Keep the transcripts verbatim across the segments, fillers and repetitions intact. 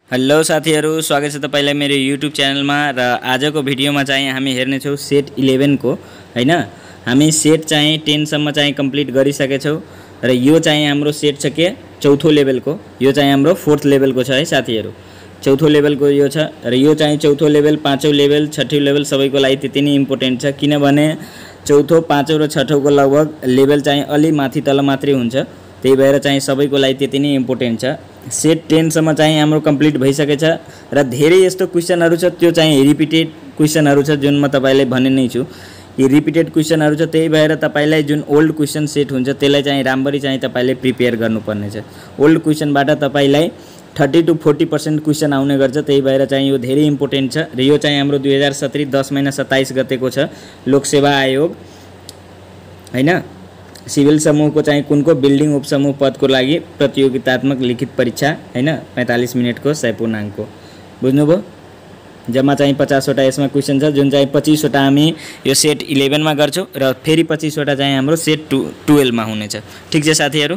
Hello साथीहरु, स्वागत छ तपाईलाई मेरो युट्युब च्यानलमा। र आजको भिडियोमा चाहिँ हामी हेर्नेछौँ सेट इलेवन को हैन। हामी सेट चाहिँ टेन सम्म चाहिँ कम्प्लिट गरिसकेछौँ र यो चाहिँ हाम्रो सेट छ के चौथो लेभलको। यो चाहिँ हाम्रो फोर्थ लेभलको छ है साथीहरु, चौथो लेभलको यो छ। र यो चाहिँ चौथो लेभल, पाँचौं लेभल, छठौं लेभल सबैको लागि त्यति नै इम्पोर्टेन्ट छ, किनभने चौथो, पाँचौं र छठौंको लगभग लेभल चाहिँ अलि माथि तल मात्रै हुन्छ, त्यही भएर चाहिँ सबैको लागि त्यति नै इम्पोर्टेन्ट छ। सेट टेन सम्म चाहिँ हाम्रो कम्प्लिट भइसकेछ र धेरै यस्तो क्वेशनहरु छ, त्यो चाहिँ रिपिटेड क्वेशनहरु छ, जुन म तपाईलाई भने नै छु कि रिपिटेड क्वेशनहरु छ। त्यही भएर तपाईलाई जुन ओल्ड क्वेशन सेट हुन्छ त्यसलाई चाहिँ राम्ररी चाहिँ तपाईले प्रिपेयर गर्नुपर्ने छ। ओल्ड क्वेशनबाट तपाईलाई thirty two forty percent question आउने गर्छ, त्यही भएर चाहिँ यो धेरै इम्पोर्टेन्ट छ। र यो चाहिँ हाम्रो दुई हजार सत्तरी दस महिना सत्ताइस गतेको छ, लोकसेवा आयोग हैन। सिभिल समूह को चाहिँ कुनको बिल्डिङ उपसमूह पद को लागि प्रतियोगितात्मक लिखित परीक्षा हैन, पैंतालीस मिनट को सय पूर्णांक को। बुझ्नुभयो? जम्मा चाहिँ पचास वटा यसमा क्वेशन छ, जुन चाहिँ पच्चीस वटा हामी यो सेट इलेवन मा गर्छौं र फेरि पच्चीस वटा चाहिँ हाम्रो सेट ट्वेल्भ मा हुनेछ। ठीक छ साथीहरु,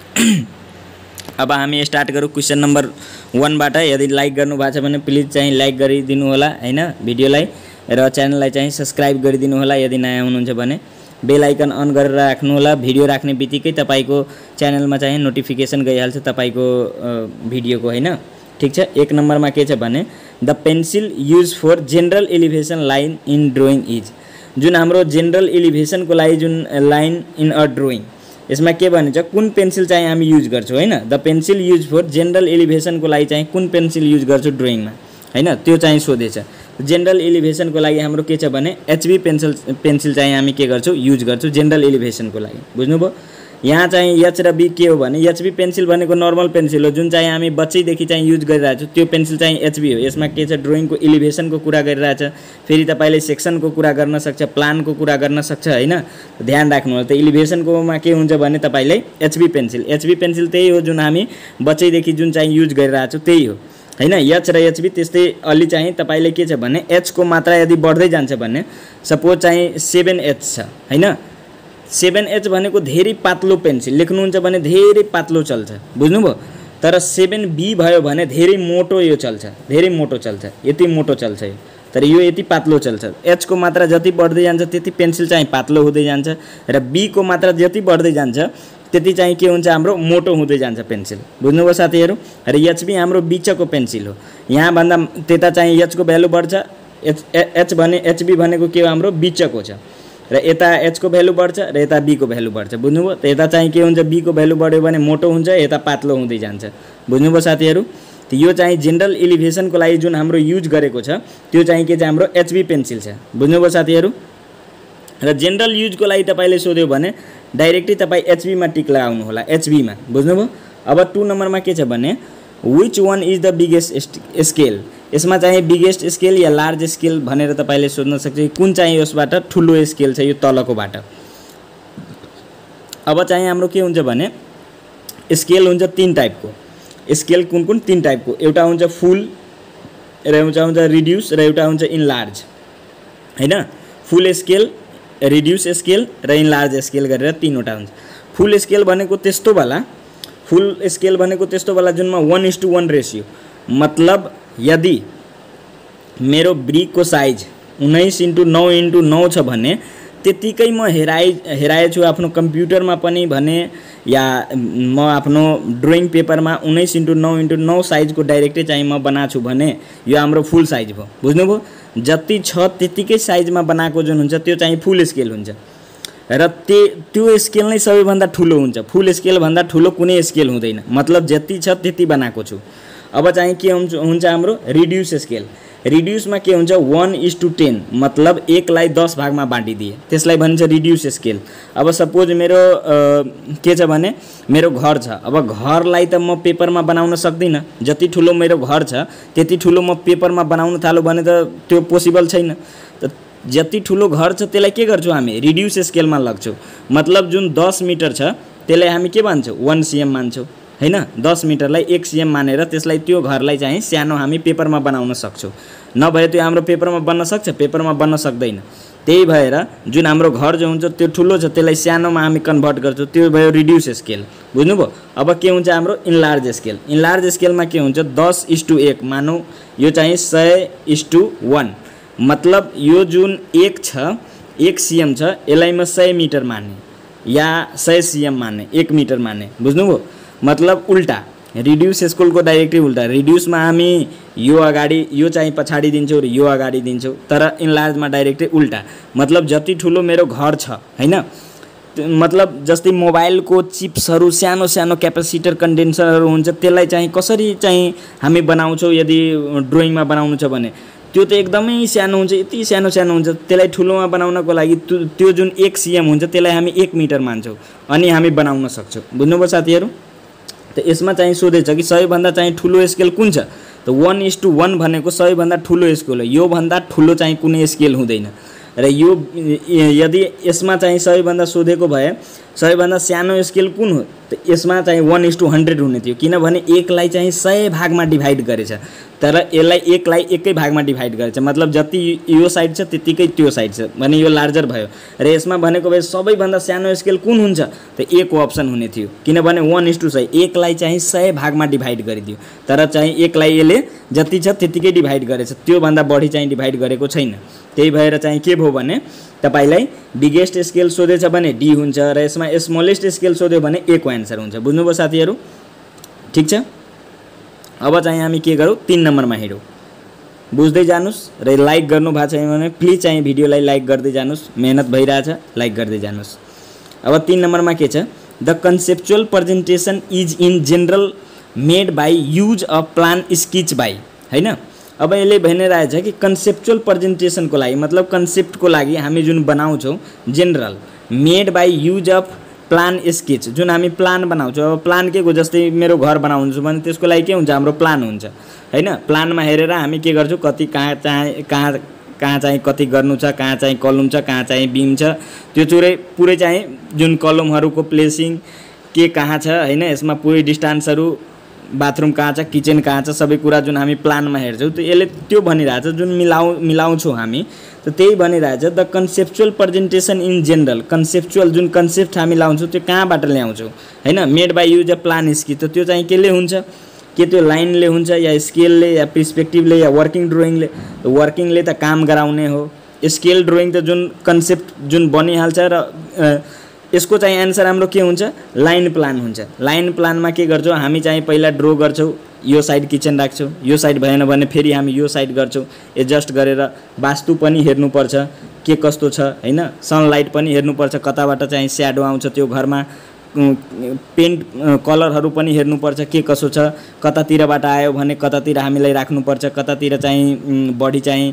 अब हामी स्टार्ट गरौँ क्वेशन नम्बर वन बाट। यदि लाइक गर्नु भएको छ भने प्लिज चाहिँ लाइक गरिदिनु होला हैन भिडियोलाई, र च्यानललाई चाहिँ सब्स्क्राइब गरिदिनु होला यदि नयाँ हुनुहुन्छ भने। बेल आइकन अन गरेर राख्नु होला, भिडियो राख्ने बित्तिकै तपाईको च्यानलमा चाहिँ नोटिफिकेसन गइहाल्छ तपाईको भिडियोको हैन। ठीक छ। एक नम्बरमा के छ भने the pencil use for general elevation line in drawing is. जुन हाम्रो जनरल एलिभेसन को लागि जुन लाइन इन अ ड्राइङ, यसमा के भनिन्छ कुन पेन्सिल चाहिँ हामी युज गर्छौं हैन। The pencil use for general elevation को लागि चाहिँ कुन पेन्सिल युज गर्छौं ड्राइङमा हैन, त्यो चाहिँ सोधेछ। जनरल एलिभेसन को लागि हाम्रो के छ भने एचबी पेन्सिल पेन्सिल चाहिँ हामी के गर्छौं युज गर्छौं जनरल एलिभेसन को लागि। बुझ्नुभयो? यहाँ चाहिँ एच र बी के हो भने एचबी पेन्सिल भनेको नर्मल पेन्सिल हो, जुन चाहिँ हामी बच्चैदेखि चाहिँ युज गरिरहेको छौं, त्यो पेन्सिल चाहिँ एचबी हो। यसमा के छ ड्राइङको एलिभेसन को कुरा गरिरहेछ, फेरि तपाईले सेक्सन को कुरा गर्न सक्छ, प्लान को कुरा गर्न सक्छ हैन। ध्यान राख्नु होला, त एलिभेसन को मा के हुन्छ भने तपाईले एचबी पेन्सिल एचबी पेन्सिल त्यही हो जुन हामी बच्चैदेखि जुन चाहिँ युज गरिरहेको छौं त्यही हो हैन। एच र एचबी त्यस्तै अलि चाहिँ तपाईले के छ भने एच को मात्रा यदि बढ्दै जान्छ भने सपोज चाहिँ सेभेन एच छ हैन। सेभेन एच भनेको धेरै पातलो पेन्सिल, लेख्नुहुन्छ भने धेरै पातलो चल्छ, बुझ्नुभयो? तर सेभेन बी भयो भने धेरै मोटो यो चल्छ, धेरै मोटो चल्छ, यति मोटो चल्छ यो, तर यो यति पातलो चल्छ। एच को मात्रा जति बढ्दै जान्छ त्यति पेन्सिल चाहिँ पातलो हुँदै जान्छ, र बी को मात्रा जति बढ्दै जान्छ त्यति चाहिँ के हुन्छ हाम्रो मोटो हुँदै जान्छ पेन्सिल। बुझ्नुभयो साथीहरु? र एचबी हाम्रो बीचको पेन्सिल हो, यहाँ भन्दा त्यता चाहिँ एच को भ्यालु बढ्छ, एच एच भने एचबी भनेको के हो हाम्रो बीचको छ, र यता एच को भ्यालु बढ्छ र यता बी को भ्यालु बढ्छ। बुझ्नुभयो? त यता चाहिँ के हुन्छ बी को भ्यालु बढ्यो भने मोटो हुन्छ, यता पातलो हुँदै जान्छ। बुझ्नुभयो साथीहरु? त यो चाहिँ जनरल एलिभेसन को लागि जुन हाम्रो युज गरेको छ त्यो चाहिँ के छ हाम्रो एचबी पेन्सिल छ। बुझ्नुभयो साथीहरु? र जनरल युज को लागि तपाईले सोध्यो भने डाइरेक्टली तपाई एचबी मा टिक लगाउनु होला, एचबी मा। बुझ्नुभयो? अब टू नम्बरमा के छ भने which one is the biggest scale. यसमा चाहिँ बिगेस्ट स्केल या लार्ज स्केल भनेर तपाईले सोध्न सक्छ, कुन चाहिँ यसबाट ठुलो स्केल छ यो तलकोबाट। अब चाहिँ हाम्रो के हुन्छ भने स्केल हुन्छ तीन टाइपको। स्केल कुन कुन? तीन टाइपको। एउटा हुन्छ फुल, र एउटा हुन्छ रिड्युस, र एउटा हुन्छ इनलार्ज हैन। फुल स्केल, रिड्युस स्केल र इनलार्ज स्केल गरेर तीनवटा हुन्छ। फुल स्केल भनेको त्यस्तो वाला फुल स्केल भनेको त्यस्तो वाला जुनमा one is to one ratio, मतलब यदि मेरो ब्रिक को साइज उन्नाइस इंटू नौ इंटू नौ छ भने त्यतिकै म हेराइ हेराएछु आफ्नो कम्प्युटरमा पनि भने या म आफ्नो ड्राइङ पेपरमा उन्नाइस इंटू नौ इंटू नौ साइज को डाइरेक्टै चाहिँ म बनाछु भने यो हाम्रो फुल साइज भयो। बुझ्नुभयो? जति छ त्यतिकै साइजमा बनाएको जुन हुन्छ त्यो चाहिँ फुल स्केल हुन्छ, र त्यो त्यो स्केल नै सबैभन्दा ठुलो हुन्छ। फुल स्केल भन्दा ठुलो कुनै स्केल हुँदैन, मतलब जति छ त्यति बनाएको छु। अब चाहिँ के हुन्छ हुन्छ हाम्रो रिड्युस स्केल। रिड्युसमा के हुन्छ वन इज टू टेन, मतलब एकलाई दस भागमा बाँडिदिए, त्यसलाई भनिन्छ रिड्युस स्केल। अब सपोज मेरो के छ भने मेरो घर छ, अब घरलाई त म पेपरमा बनाउन सक्दिनँ, जति ठुलो मेरो घर छ त्यति ठुलो म पेपरमा बनाउन थाल्यो भने त त्यो पोसिबल छैन। त जति ठुलो घर छ त्यसलाई के गर्छौँ हामी रिड्युस स्केलमा लग्छौँ, मतलब जुन दस मिटर छ त्यसलाई हामी के भन्छौँ वन सीएम मान्छौँ हैन। दस मिटरलाई एक सीएम मानेर त्यसलाई त्यो घरलाई चाहिँ सानो हामी पेपरमा बनाउन सक्छौँ। नभए त्यो हाम्रो पेपरमा बन्न सक्छ, पेपरमा बन्न सक्दैन। त्यही भएर जुन हाम्रो घर जो हुन्छ त्यो ठुलो छ त्यसलाई सानोमा हामी कन्भर्ट गर्छौँ, त्यो भयो रिड्युस स्केल। बुझ्नुभयो? अब के हुन्छ हाम्रो इन्लार्ज स्केल। इन्लार्ज स्केलमा के हुन्छ दस इस्टु एक मानौँ यो चाहिँ सय इस्टु वान, मतलब यो जुन एक छ एक सिएम छ यसलाई म सय मिटर माने या सय सिएम माने एक मिटर माने। बुझ्नुभयो? मतलब उल्टा रिड्युस स्केलको डाइरेक्टली उल्टा। रिड्युसमा हामी यो अगाडि यो चाहिँ पछाडि दिन्छौँ र यो अगाडि दिन्छौँ, तर इन्लार्जमा डाइरेक्टली उल्टा। मतलब जति ठुलो मेरो घर छ हैन, मतलब जस्तै मोबाइलको चिप्सहरू सानो सानो क्यापेसिटर कन्डेन्सरहरू हुन्छ त्यसलाई चाहिँ कसरी चाहिँ हामी बनाउँछौँ यदि ड्रइङमा बनाउनु छ भने त्यो त एकदमै सानो हुन्छ, यति सानो सानो हुन्छ। त्यसलाई ठुलोमा बनाउनको लागि त्यो जुन एक सिएम हुन्छ त्यसलाई हामी एक मिटर मान्छौँ अनि हामी बनाउन सक्छौँ। बुझ्नुभयो साथीहरू? त यसमा चाहिँ सोधेछ कि सबैभन्दा चाहिँ ठुलो स्केल कुन छ, त वान इस टू वान भनेको सबैभन्दा ठुलो स्केल हो। योभन्दा ठुलो चाहिँ कुनै स्केल हुँदैन। र यो यदि यसमा चाहिँ सबैभन्दा सोधेको भए सबैभन्दा सानो स्केल कुन हो, त यसमा चाहिँ वान इस टू हन्ड्रेड हुने थियो, किनभने एकलाई चाहिँ सय भागमा डिभाइड गरेछ, तर यसलाई एकलाई एकै भागमा डिभाइड गरेछ। मतलब जति यो साइड छ त्यतिकै त्यो साइड छ भने यो लार्जर भयो। र यसमा भनेको भए सबैभन्दा सानो स्केल कुन हुन्छ, त ए को अप्सन हुने थियो, किनभने वान इस टू सय एकलाई चाहिँ सय भागमा डिभाइड गरिदियो, तर चाहिँ एकलाई यसले जति छ त्यतिकै डिभाइड गरेछ, त्योभन्दा बढी चाहिँ डिभाइड गरेको छैन। त्यही भएर चाहिँ के भयो भने तपाईलाई बिगेस्ट स्केल सोधेछ भने डी हुन्छ र यसमा स्मलेस्ट स्केल सोध्यो भने ए को एन्सर हुन्छ। बुझ्नुभयो साथीहरू? ठिक छ। अब चाहिँ हामी के गरौँ तीन नम्बरमा हिँडौँ। बुझ्दै जानुस् र लाइक गर्नु भएको छैन भने प्लिज चाहिँ भिडियोलाई लाइक गर्दै जानुस्, मेहनत भइरहेछ लाइक गर्दै जानुस्। अब तीन नम्बरमा के छ, the conceptual presentation is in general made by use a plan sketch by, हैन। अब यसले भनिरहेछ कि कन्सेप्चुअल प्रेजेन्टेसनको लागि मतलब कन्सेप्टको लागि हामी जुन बनाउँछौँ general made by use of plan sketch, जुन हामी प्लान बनाउँछौँ। अब प्लान के को, जस्तै मेरो घर बनाउँछु भने त्यसको लागि के हुन्छ हाम्रो प्लान हुन्छ हैन। प्लानमा हेरेर हामी के गर्छौँ कति कहाँ चाहिँ कहाँ कहाँ चाहिँ कति गर्नु छ, कहाँ चाहिँ कलम छ, कहाँ चाहिँ बिम छ, त्यो चुरै पुरै चाहिँ जुन कलमहरूको प्लेसिङ के कहाँ छ हैन, यसमा पुरै डिस्टेन्सहरू बाथरूम कहाँ छ, किचन कहाँ छ, सबै कुरा जुन हामी प्लानमा हेर्छौँ त्यो यसले त्यो भनिरहेछ जुन मिलाउ मिलाउँछौँ हामी। त त्यही भनिरहेछ the conceptual presentation in general, conceptual जुन कन्सेप्ट हामी लाउँछौँ त्यो कहाँबाट ल्याउँछौँ हैन, made by use a plan sketch. त त्यो चाहिँ केले हुन्छ, के त्यो लाइनले हुन्छ या स्केलले या पर्सपेक्टिभले या वर्किङ ड्रइङले। वर्किङले त काम गराउने हो, स्केल ड्रइङ त जुन कन्सेप्ट जुन बनिहाल्छ र यसको चाहिँ एन्सर हाम्रो के हुन्छ लाइन प्लान हुन्छ। लाइन प्लानमा के गर्छौँ हामी चाहिँ पहिला ड्रो गर्छौँ, यो साइड किचन राख्छौँ, यो साइड भएन भने फेरि हामी यो साइड गर्छौँ, एडजस्ट गरेर वास्तु पनि हेर्नुपर्छ के कस्तो छ हैन, सनलाइट पनि हेर्नुपर्छ कताबाट चाहिँ स्याडो आउँछ त्यो घरमा, पेन्ट कलरहरू पनि हेर्नुपर्छ के कसो छ, कतातिरबाट आयो भने कतातिर हामीलाई राख्नुपर्छ, कतातिर चाहिँ बढी चाहिँ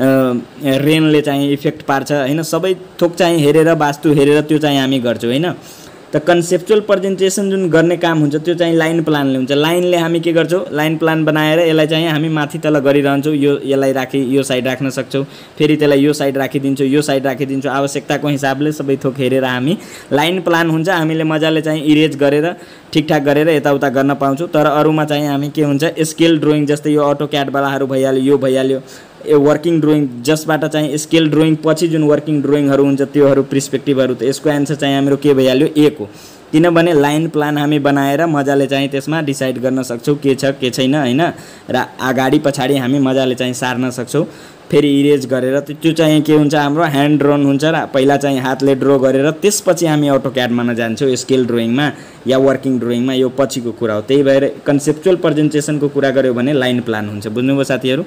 रेनले चाहिँ इफेक्ट पार्छ हैन, सबै थोक चाहिँ हेरेर वास्तु हेरेर त्यो चाहिँ हामी गर्छौँ हैन। त कन्सेप्चुअल प्रेजेन्टेसन जुन गर्ने काम हुन्छ त्यो चाहिँ लाइन प्लानले हुन्छ। लाइनले हामी के गर्छौँ लाइन प्लान बनाएर यसलाई चाहिँ हामी माथि तल गरिरहन्छौँ, यो यसलाई राखी यो साइड राख्न सक्छौँ, फेरि त्यसलाई यो साइड राखिदिन्छौँ, यो साइड राखिदिन्छौँ, आवश्यकताको हिसाबले सबै थोक हेरेर हामी लाइन प्लान हुन्छ हामीले मजाले चाहिँ इरेज गरेर ठिकठाक गरेर यताउता गर्न पाउँछौँ। तर अरूमा चाहिँ हामी के हुन्छ स्केल ड्रइङ जस्तै यो अटो क्याडवालाहरू भइहाल्यो, यो भइहाल्यो, ए वर्किङ ड्रइङ जसबाट चाहिँ स्केल ड्रइङ पछि जुन वर्किङ ड्रइङहरू हुन्छ त्योहरू पर्सपेक्टिभहरू, त यसको एन्सर चाहिँ हाम्रो के भइहाल्यो ए को, किनभने लाइन प्लान हामी बनाएर मजाले चाहिँ त्यसमा डिसाइड गर्न सक्छौँ के छ के छैन हैन, र अगाडि पछाडि हामी मजाले चाहिँ सार्न सक्छौँ फेरि इरेज गरेर। त्यो चाहिँ के हुन्छ हाम्रो ह्यान्ड ड्रोन हुन्छ र पहिला चाहिँ हातले ड्रो गरेर त्यसपछि हामी अटो क्याडमा जान्छौँ स्केल ड्रइङमा या वर्किङ ड्रइङमा, यो पछिको कुरा हो। त्यही भएर कन्सेप्चुअल प्रेजेन्टेसनको कुरा गर्यो भने लाइन प्लान हुन्छ। बुझ्नुभयो साथीहरू?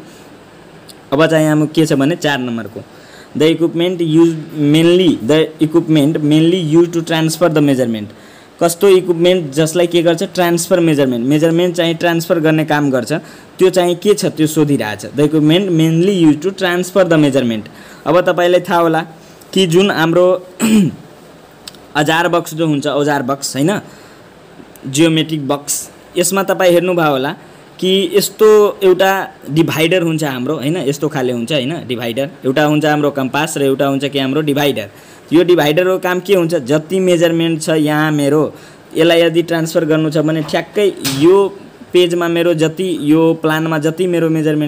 अब चाहिँ हाम्रो के छ भने चार नम्बरको the equipment use mainly the equipment mainly use to transfer the measurement, कस्तो इक्विपमेन्ट जसलाई के गर्छ ट्रान्सफर मेजरमेन्ट, मेजरमेन्ट चाहिँ ट्रान्सफर गर्ने काम गर्छ, त्यो चाहिँ के छ त्यो सोधिरहेछ। The equipment mainly use to transfer the measurement. अब तपाईँलाई थाहा होला कि जुन हाम्रो औजार बक्स जो हुन्छ औजार बक्स हैन, जियोमेट्रिक बक्स, यसमा तपाईँ हेर्नुभयो होला कि यस्तो एउटा डिभाइडर हुन्छ हाम्रो हैन, यस्तो खाले हुन्छ हैन डिभाइडर, एउटा हुन्छ हाम्रो कम्पास र एउटा हुन्छ के हाम्रो डिभाइडर। यो डिभाइडरको काम के हुन्छ, जति मेजरमेन्ट छ यहाँ मेरो यसलाई यदि ट्रान्सफर गर्नु छ भने ठ्याक्कै यो पेजमा मेरो जति यो प्लानमा जति मेरो मेजरमेन्ट छ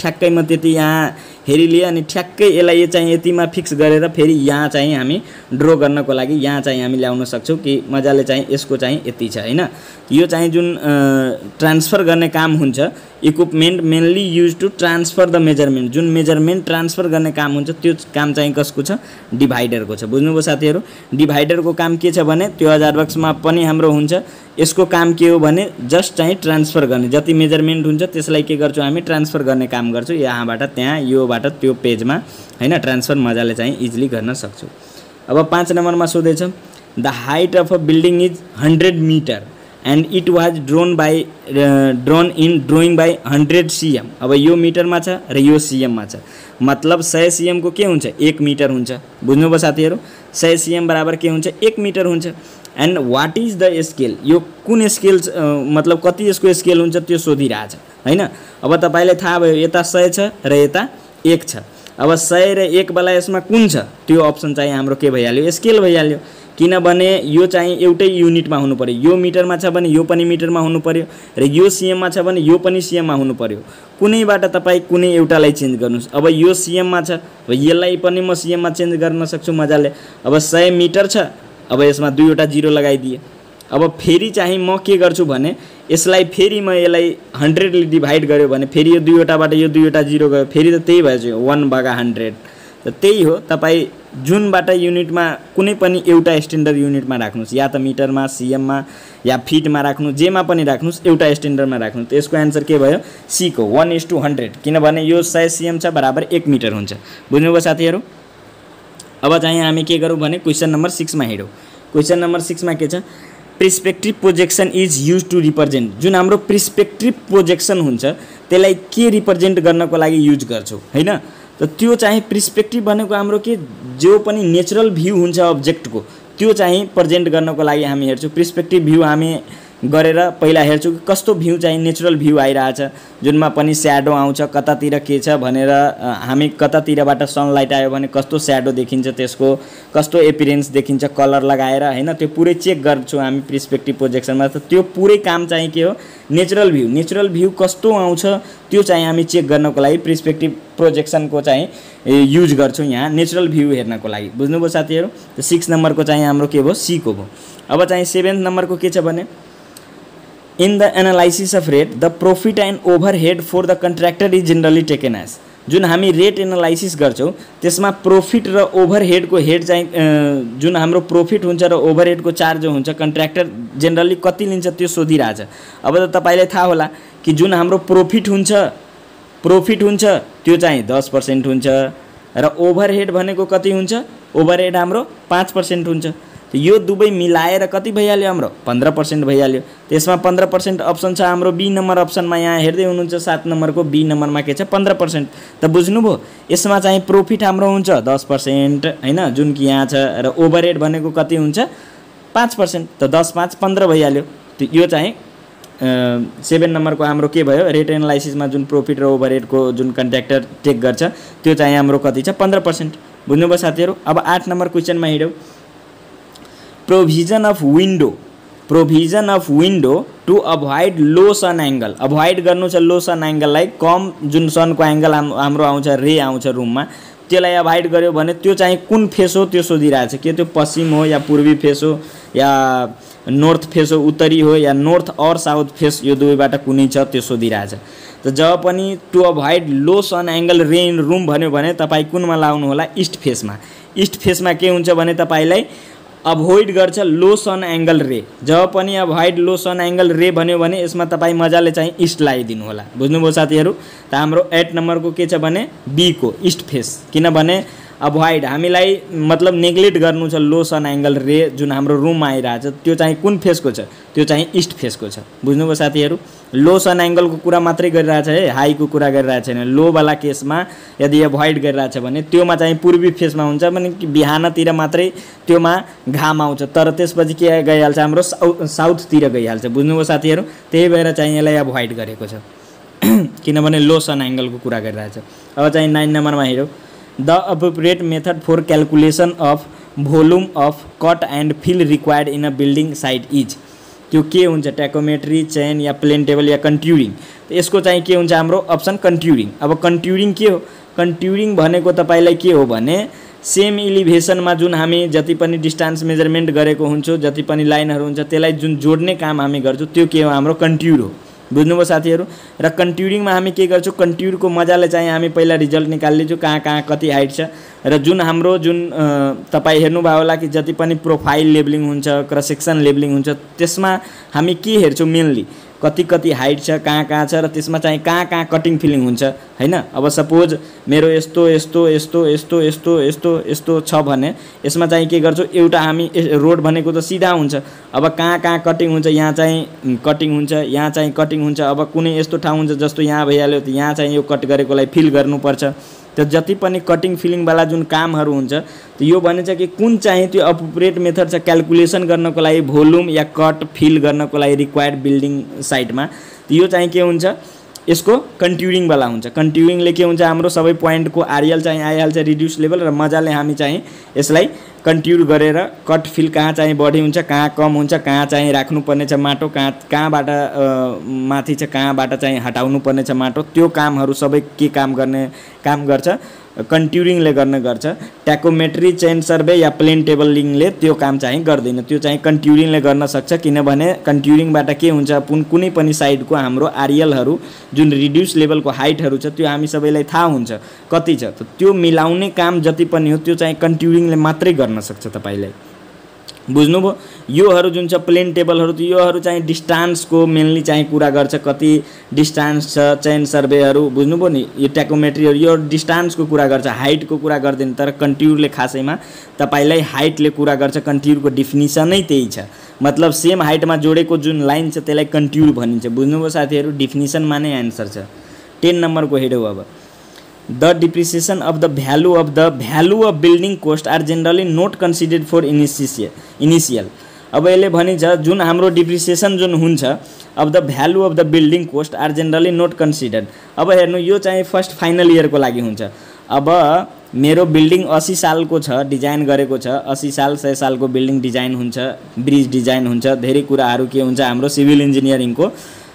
ठ्याक्कै म त्यति यहाँ हेरिलिएँ अनि ठ्याक्कै यसलाई यो चाहिँ यतिमा फिक्स गरेर फेरि यहाँ चाहिँ हामी ड्र गर्नको लागि यहाँ चाहिँ हामी ल्याउन सक्छौँ कि मजाले चाहिँ यसको चाहिँ यति छ हैन। यो चाहिँ जुन ट्रान्सफर गर्ने काम हुन्छ equipment mainly use to transfer the measurement, जुन मेजरमेन्ट ट्रान्सफर गर्ने काम हुन्छ त्यो काम चाहिँ कसको छ, डिभाइडरको छ। बुझ्नुभयो साथीहरू, डिभाइडरको काम के छ भने त्यो हजार बक्समा पनि हाम्रो हुन्छ। यसको काम के हो भने जस्ट चाहिँ ट्रान्सफर गर्ने, जति मेजरमेन्ट हुन्छ त्यसलाई के गर्छौँ हामी ट्रान्सफर गर्ने काम गर्छौँ यहाँबाट त्यहाँ, योबाट त्यो पेजमा हैन, ट्रान्सफर मजाले चाहिँ इजिली गर्न सक्छौँ। अब पाँच नम्बरमा सोधेछ the height of a building is hundred metre and it was drawn by drawn in drawing by hundred cm. अब यो मिटरमा छ र यो सिएममा छ, मतलब सय सिएमको के हुन्छ, एक मिटर हुन्छ। बुझ्नुभयो साथीहरू, सय सिएम बराबर के हुन्छ, एक मिटर हुन्छ। And what is the scale, यो कुन स्केल मतलब कति यसको स्केल हुन्छ त्यो सोधिरहेछ हैन। अब तपाईँलाई थाहा भयो यता सय छ र यता एक छ। अब सय र एक वाला यसमा कुन छ त्यो अप्सन चाहिँ हाम्रो के भइहाल्यो, स्केल भइहाल्यो। किनभने यो चाहिँ एउटै युनिटमा हुनु पर्यो, यो मिटरमा छ भने यो पनि मिटरमा हुनु पर्यो र यो सिएममा छ भने यो पनि सिएममा हुनु पर्यो। कुनैबाट तपाईँ कुनै एउटालाई चेन्ज गर्नुहोस्। अब यो सिएममा छ, अब यसलाई पनि म सिएममा चेन्ज गर्न सक्छु मजाले। अब सय मिटर छ, अब यसमा दुईवटा जिरो लगाइदिए। अब फेरि चाहिँ म के गर्छु भने यसलाई फेरि म यसलाई हन्ड्रेडले डिभाइड गर्यो भने फेरि यो दुईवटाबाट यो दुईवटा जिरो गयो, फेरि त त्यही भएछ वान भागा हन्ड्रेड। त त्यही हो, तपाईँ जुनबाट युनिटमा कुनै पनि एउटा स्ट्यान्डर्ड युनिटमा राख्नुहोस्, या त मिटरमा, सिएममा या फिटमा राख्नुहोस्, जेमा पनि राख्नुहोस्, एउटा स्ट्यान्डर्डमा राख्नुहोस्। त यसको एन्सर के भयो, सी को वान इज टू हन्ड्रेड, किनभने यो सय सिएम छ बराबर एक मिटर हुन्छ। बुझ्नुभयो साथीहरू। अब चाहिँ हामी के गरौँ भने क्वेसन नम्बर सिक्समा हिँडौँ। क्वेसन नम्बर सिक्समा के छ, perspective projection is use to represent, जुन हाम्रो प्रिस्पेक्टिभ प्रोजेक्सन हुन्छ त्यसलाई के रिप्रेजेन्ट गर्नको लागि युज गर्छौँ हैन। त त्यो चाहिँ प्रिस्पेक्टिभ भनेको हाम्रो के जो पनि नेचुरल भ्यू हुन्छ अब्जेक्टको त्यो चाहिँ प्रेजेन्ट गर्नको लागि हामी हेर्छौँ। प्रिस्पेक्टिभ भ्यू हामी गरेर पहिला हेर्छौँ कि कस्तो भ्यू चाहिँ नेचुरल भ्यू आइरहेछ, जुनमा पनि स्याडो आउँछ, कतातिर के छ भनेर हामी कतातिरबाट सनलाइट आयो भने कस्तो स्याडो देखिन्छ, त्यसको कस्तो एपिरेन्स देखिन्छ कलर लगाएर हैन, त्यो पुरै चेक गर्छौँ हामी प्रिस्पेक्टिभ प्रोजेक्सनमा। त त्यो पुरै काम चाहिँ के हो, नेचुरल भ्यू, नेचुरल भ्यू कस्तो आउँछ त्यो चाहिँ हामी चेक गर्नको लागि प्रिस्पेक्टिभ प्रोजेक्सनको चाहिँ युज गर्छौँ यहाँ नेचुरल भ्यू हेर्नको लागि। बुझ्नुभयो साथीहरू। त सिक्स नम्बरको चाहिँ हाम्रो के भयो, सी को भयो। अब चाहिँ सेभेन्थ नम्बरको के छ भने in the analysis of rate the profit and overhead for the contractor is generally taken as, जुन हामी रेट एनालाइसिस गर्छौँ त्यसमा प्रॉफिट र ओभरहेडको हेड चाहिँ जुन हाम्रो प्रॉफिट हुन्छ र ओभरहेडको चार्ज हुन्छ कन्ट्र्याक्टर जनरली कति लिन्छ त्यो सोधिरहेछ। अब त तपाईँलाई थाहा होला कि जुन हाम्रो प्रॉफिट हुन्छ प्रॉफिट हुन्छ त्यो चाहिँ दस पर्सेन्ट हुन्छ र ओभरहेड भनेको कति हुन्छ, ओभरहेड हाम्रो पाँच पर्सेन्ट हुन्छ। यो दुवै मिलाएर कति भइहाल्यो हाम्रो, पन्ध्र पर्सेन्ट भइहाल्यो। त्यसमा पन्ध्र पर्सेन्ट अप्सन छ हाम्रो बी नम्बर अप्सनमा, यहाँ हेर्दै हुनुहुन्छ सात नम्बरको बी नम्बरमा के छ, पन्ध्र पर्सेन्ट। त बुझ्नुभयो, यसमा चाहिँ प्रॉफिट हाम्रो हुन्छ दस पर्सेन्ट हैन, जुन कि यहाँ छ, र ओभरहेड भनेको कति हुन्छ, पाँच पर्सेन्ट। त दस पाँच पन्ध्र भइहाल्यो। त यो चाहिँ सेभेन नम्बरको हाम्रो के भयो, रेट एनालाइसिसमा जुन प्रॉफिट र ओभरहेडको जुन कन्ट्र्याक्टर टेक गर्छ त्यो चाहिँ हाम्रो कति छ, पन्ध्र पर्सेन्ट। बुझ्नुभयो साथीहरू। अब आठ नम्बर क्वेसनमा हिँडौँ। Provision of window, provision of window to avoid low sun angle, avoid गर्नु छ लो सन एङ्गललाई, कम जुन सनको एङ्गल हाम्रो आउँछ, रे आउँछ रुममा, त्यसलाई अभोइड गर्यो भने त्यो चाहिँ कुन फेस हो त्यो सोधिरहेछ। के त्यो पश्चिम हो या पूर्वी फेस हो या नॉर्थ फेस हो, उत्तरी हो या नॉर्थ और साउथ फेस, यो दुवैबाट कुनै छ त्यो सोधिरहेछ। त जब पनि to avoid low sun angle ray in room भन्यो भने तपाईँ कुनमा लाउनु होला, इस्ट फेसमा। इस्ट फेसमा के हुन्छ भने तपाईँलाई अभोइड गर्छ लो सन एङ्गल रे। जब पनि अभोइड लो सन एङ्गल रे भन्यो भने यसमा तपाईँ मजाले चाहिँ इस्ट लगाइदिनु होला। बुझ्नुभयो साथीहरू। त हाम्रो एट नम्बरको के छ भने बी को इस्ट फेस, किनभने अभोइड हामीलाई मतलब नेग्लेक्ट गर्नु छ लो सन एङ्गल रे जुन हाम्रो रुममा आइरहेछ त्यो चाहिँ कुन फेसको छ, त्यो चाहिँ इस्ट फेसको छ। बुझ्नुभयो साथीहरू। लो सन एङ्गलको कुरा मात्रै गरिरहेछ है, हाईको कुरा गरिरहेको छैन। लोवाला केसमा यदि अभोइड गरिरहेछ भने त्योमा चाहिँ पूर्वी फेसमा हुन्छ भने बिहानतिर मात्रै त्योमा घाम आउँछ, तर त्यसपछि के गइहाल्छ हाम्रो साउथ साउथतिर गइहाल्छ। बुझ्नुभयो साथीहरू। त्यही भएर चाहिँ यसलाई अभोइड गरेको छ किनभने लो सन एङ्गलको कुरा गरिरहेछ। अब चाहिँ नाइन नम्बरमा हेरौँ। The appropriate method for calculation of volume of cut and fill required in a building site is, त्यो के हुन्छ ट्याकोमेट्री चेन या प्लेन टेबल या कन्ट्युरिङ। यसको चाहिँ के हुन्छ हाम्रो अप्सन कन्ट्युरिङ। अब कन्ट्युरिङ के हो? कन्ट्युरिङ भनेको तपाईलाई के हो भने सेम इलिभेसनमा जुन हामी जति पनि डिस्टेन्स मेजरमेन्ट गरेको हुन्छौँ, जति पनि लाइनहरू हुन्छ त्यसलाई जुन जोड्ने काम हामी गर्छौँ त्यो के हो? हाम्रो कन्ट्युर हो। बुझ्नुभयो साथीहरू? र कन्ट्युरिङमा हामी के गर्छौँ? कन्ट्युरको मजाले चाहिँ हामी पहिला रिजल्ट निकाल्नेछौँ कहाँ कहाँ कति हाइट छ र जुन हाम्रो जुन तपाईँ हेर्नुभयो होला कि जति पनि प्रोफाइल लेबलिङ हुन्छ, क्रस सेक्सन लेबलिङ हुन्छ, त्यसमा हामी के हेर्छौँ मेनली कति कति हाइट छ, कहाँ कहाँ छ र त्यसमा चाहिँ कहाँ कहाँ कटिङ फिलिङ हुन्छ हैन। अब सपोज मेरो यस्तो यस्तो यस्तो यस्तो यस्तो यस्तो यस्तो छ भने यसमा चाहिँ के गर्छौँ? एउटा हामी रोड भनेको त सिधा हुन्छ, अब कहाँ कहाँ कटिङ हुन्छ, यहाँ चाहिँ कटिङ हुन्छ, यहाँ चाहिँ कटिङ हुन्छ। अब कुनै यस्तो ठाउँ हुन्छ जस्तो यहाँ भइहाल्यो त यहाँ चाहिँ यो कट गरेकोलाई फिल गर्नुपर्छ। त्यो जति पनि कटिङ फिलिङवाला जुन कामहरू हुन्छ त्यो यो भनिन्छ कि कुन चाहिँ त्यो अप्रोप्रिएट मेथड छ क्याल्कुलेसन गर्नको लागि भोल्युम या कट फिल गर्नको लागि रिक्वायर्ड बिल्डिङ साइटमा, यो चाहिँ के हुन्छ? यसको कन्ट्युरिङ वाला हुन्छ। कन्ट्युरिङले के हुन्छ? हाम्रो सबै पोइन्टको आरएल चाहिँ आइहाल्छ रिड्युस लेभल र मजाले हामी चाहिँ यसलाई कन्ट्युर गरेर कट फिल कहाँ चाहिँ बढी हुन्छ, कहाँ कम हुन्छ, कहाँ चाहिँ राख्नुपर्ने छ माटो, कहाँ कहाँबाट माथि छ, कहाँबाट चाहिँ हटाउनु पर्ने छ माटो, त्यो कामहरू सबै के काम गर्ने काम गर्छ? कन्ट्युरिङले गर्ने गर्छ। ट्याकोमेट्री चेन सर्वे या प्लेन टेबलिङले त्यो काम चाहिँ गर्दैन, त्यो चाहिँ कन्ट्युरिङले गर्न सक्छ। किनभने कन्ट्युरिङबाट के हुन्छ? कुन कुनै पनि साइडको हाम्रो आरएलहरू जुन रिड्युस लेभलको हाइटहरू छ त्यो हामी सबैलाई थाहा हुन्छ कति छ, त्यो मिलाउने काम जति पनि हो त्यो चाहिँ कन्ट्युरिङले मात्रै गर्न सक्छ तपाईलाई। बुझ्नुभयो? योहरू जुन छ प्लेन टेबलहरू त योहरू चाहिँ डिस्टेन्सको मेनली चाहिँ कुरा गर्छ, कति डिस्टेन्स छ, चेन सर्वेहरू बुझ्नुभयो नि। यो ट्याकोमेट्रीहरू यो डिस्टेन्सको कुरा गर्छ, हाइटको कुरा गर्दैन। तर कन्ट्युरले खासैमा तपाईलाई हाइटले कुरा गर्छ। कन्ट्युरको डिफिनिसनै त्यही छ, मतलब सेम हाइटमा जोडेको जुन लाइन छ त्यसलाई कन्ट्युर भनिन्छ। बुझ्नुभयो साथीहरू? डिफिनिसनमा नै एन्सर छ। टेन नम्बरको हेड हो। अब The depreciation of the value of the value of building cost are generally not considered for initial initial अब यसले भनिन्छ जुन हाम्रो डिप्रिसिएसन जुन हुन्छ of the value of the building cost are generally not considered। अब हेर्नु यो चाहिँ फर्स्ट फाइनल इयरको लागि हुन्छ। अब मेरो बिल्डिङ अस्सी सालको छ, डिजाइन गरेको छ, अस्सी साल सय सालको बिल्डिङ डिजाइन हुन्छ, ब्रिज डिजाइन हुन्छ, धेरै कुराहरू के हुन्छ हाम्रो सिभिल इन्जिनियरिङको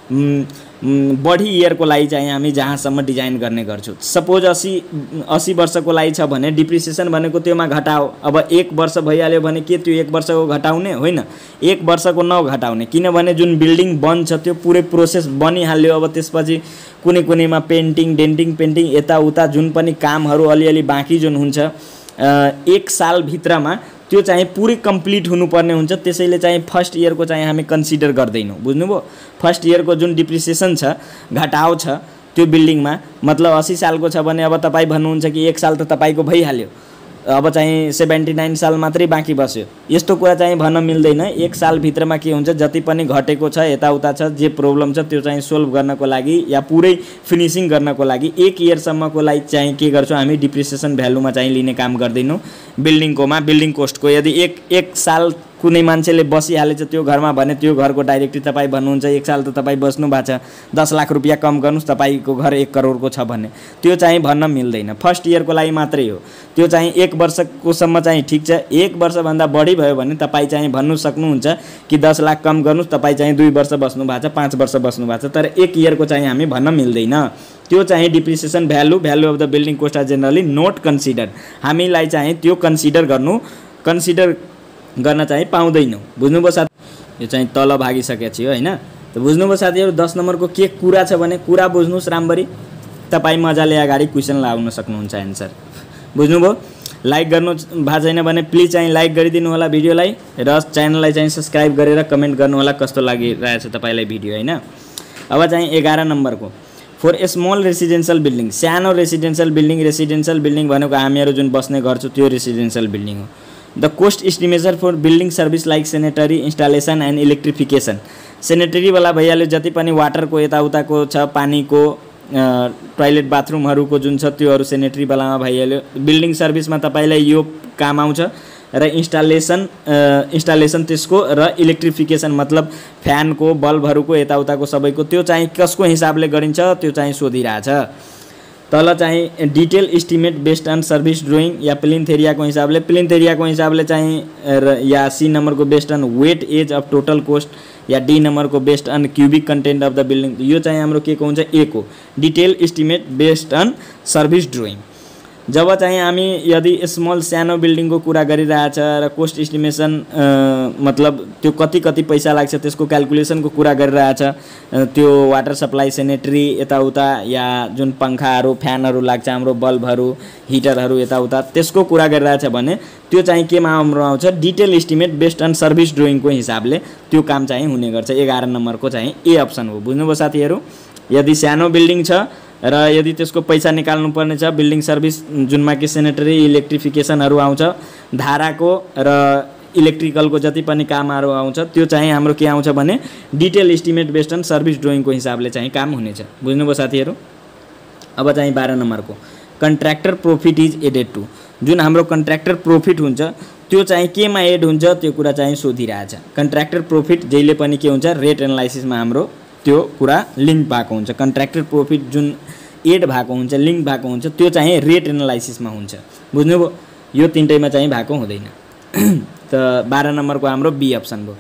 बढी इयरको लागि चाहिँ हामी जहाँसम्म डिजाइन गर्ने गर्छौँ। सपोज अस्सी अस्सी वर्षको लागि छ भने डिप्रिसिएसन भनेको त्योमा घटाओ। अब एक वर्ष भइहाल्यो भने के त्यो एक वर्षको घटाउने होइन, एक वर्षको नघटाउने। किनभने जुन बिल्डिङ बन्छ त्यो पुरै प्रोसेस बनिहाल्यो। अब त्यसपछि कुनै कुनैमा पेन्टिङ डेन्टिङ पेन्टिङ यताउता जुन पनि कामहरू अलिअलि बाँकी जुन हुन्छ एक सालभित्रमा त्यो चाहिँ पुरै कम्प्लिट हुनुपर्ने हुन्छ। त्यसैले चाहिँ फर्स्ट इयरको चाहिँ हामी कन्सिडर गर्दैनौँ। बुझ्नुभयो? फर्स्ट इयरको जुन डिप्रिसिएसन छ घटाउ छ त्यो बिल्डिङमा, मतलब अस्सी सालको छ भने अब तपाईँ भन्नुहुन्छ कि एक साल त तपाईँको भइहाल्यो, अब चाहिँ सेभेन्टी नाइन साल मात्रै बाँकी बस्यो। यस्तो कुरा चाहिँ भन्न मिल्दैन। एक सालभित्रमा के हुन्छ जति पनि घटेको छ यताउता छ जे प्रब्लम छ त्यो चाहिँ सोल्भ गर्नको लागि या पुरै फिनिसिङ गर्नको लागि एक इयरसम्मको लागि चाहिँ के गर्छौँ हामी डिप्रिसिएसन भ्यालुमा चाहिँ लिने काम गर्दैनौँ बिल्डिङकोमा। बिल्डिङ कोस्टको यदि एक एक साल कुनै मान्छेले बसिहालेछ त्यो घरमा भने त्यो घरको डाइरेक्टली तपाईँ भन्नुहुन्छ एक साल त तपाईँ बस्नु भएको छ, दस लाख रुपियाँ कम गर्नुहोस् तपाईँको घर एक करोडको छ भने त्यो चाहिँ भन्न मिल्दैन। फर्स्ट इयरको लागि मात्रै हो। त्यो चाहिँ एक वर्षकोसम्म चाहिँ ठिक छ। एक वर्षभन्दा बढी भयो भने तपाईँ चाहिँ भन्नु सक्नुहुन्छ कि दस लाख कम गर्नुहोस्, तपाईँ चाहिँ दुई वर्ष बस्नु भएको छ, पाँच वर्ष बस्नु भएको छ। तर एक इयरको चाहिँ हामी भन्न मिल्दैन। त्यो चाहिँ depreciation value value of the building cost are generally not consider. हामीलाई चाहिँ त्यो कन्सिडर गर्नु कन्सिडर गर्न चाहिँ पाउँदैनौँ। बुझ्नुभयो साथी? यो चाहिँ तल भागिसकेको थियो होइन। त बुझ्नुभयो साथीहरू? दस नम्बरको के कुरा छ भने कुरा बुझ्नुहोस् राम्ररी, तपाईँ मजाले अगाडि क्वेसन लगाउन सक्नुहुन्छ एन्सर। बुझ्नुभयो? लाइक गर्नु भएको छैन भने प्लिज चाहिँ लाइक गरिदिनु होला भिडियोलाई र च्यानललाई चाहिँ सब्सक्राइब गरेर कमेन्ट गर्नु होला कस्तो लागिरहेछ तपाईँलाई भिडियो होइन। अब चाहिँ एघार नम्बरको for a small residential building, सानो रेसिडेन्सियल बिल्डिङ। रेसिडेन्सियल बिल्डिङ भनेको हामीहरू जुन बस्ने गर्छौँ त्यो रेसिडेन्सियल बिल्डिङ हो। The cost estimation for building service like sanitary installation and electrification. सेनेटरीवाला भइहाल्यो, जति पनि वाटरको यताउताको छ, पानीको टोयलेट बाथरुमहरूको जुन छ त्योहरू सेनेटरीवालामा भइहाल्यो। बिल्डिङ सर्भिसमा तपाईँलाई यो काम आउँछ र इन्स्टलेसन इन्स्टलेसन त्यसको र इलेक्ट्रिफिकेसन मतलब फ्यानको बल्बहरूको यताउताको सबैको त्यो चाहिँ कसको हिसाबले गरिन्छ त्यो चाहिँ सोधिरहेछ। तल चाहिँ detail estimate based on service drawing या प्लिन्थ एरियाको हिसाबले प्लिन्थ एरियाको हिसाबले चाहिँ या सी नम्बरको based on weightage of total cost या डी नम्बरको based on cubic content of the building. यो चाहिँ हाम्रो के को हुन्छ ए को detail estimate based on service drawing. जब चाहिँ हामी यदि स्मल सानो बिल्डिङको कुरा गरिरहेछ र कोस्ट इस्टिमेसन मतलब त्यो कति कति पैसा लाग्छ त्यसको क्याल्कुलेसनको कुरा गरिरहेछ, त्यो वाटर सप्लाई सेनेटरी यताउता या जुन पङ्खाहरू फ्यानहरू लाग्छ हाम्रो बल्बहरू हिटरहरू यताउता त्यसको कुरा गरिरहेछ भने त्यो चाहिँ केमा हाम्रो आउँछ detail estimate based on service ड्रोइङको हिसाबले त्यो काम चाहिँ हुने गर्छ। एघार नम्बरको चाहिँ ए अप्सन हो। बुझ्नुभयो साथीहरू? यदि सानो बिल्डिङ छ र यदि त्यसको पैसा निकाल्नु पर्ने छ बिल्डिङ सर्भिस जुनमा कि सेनेटरी इलेक्ट्रिफिकेसनहरू आउँछ धाराको र इलेक्ट्रिकलको जति पनि कामहरू आउँछ त्यो चाहिँ हाम्रो के आउँछ भने detail estimate based on service ड्रोइङको हिसाबले चाहिँ काम हुनेछ। बुझ्नुभयो साथीहरू? अब चाहिँ बाह्र नम्बरको contractor profit is added to. जुन हाम्रो कन्ट्र्याक्टर प्रोफिट हुन्छ त्यो चाहिँ केमा एड हुन्छ त्यो कुरा चाहिँ सोधिरहेछ। कन्ट्र्याक्टर प्रोफिट जहिले पनि के हुन्छ रेट एनालाइसिसमा हाम्रो त्यो कुरा लिङ्क भएको हुन्छ। कन्ट्र्याक्टर प्रोफिट जुन एड भएको हुन्छ लिङ्क भएको हुन्छ त्यो चाहिँ रेट एनालाइसिसमा हुन्छ। बुझ्नुभयो? यो तिनटैमा चाहिँ भएको हुँदैन। त बाह्र नम्बरको हाम्रो बी अप्सन भयो।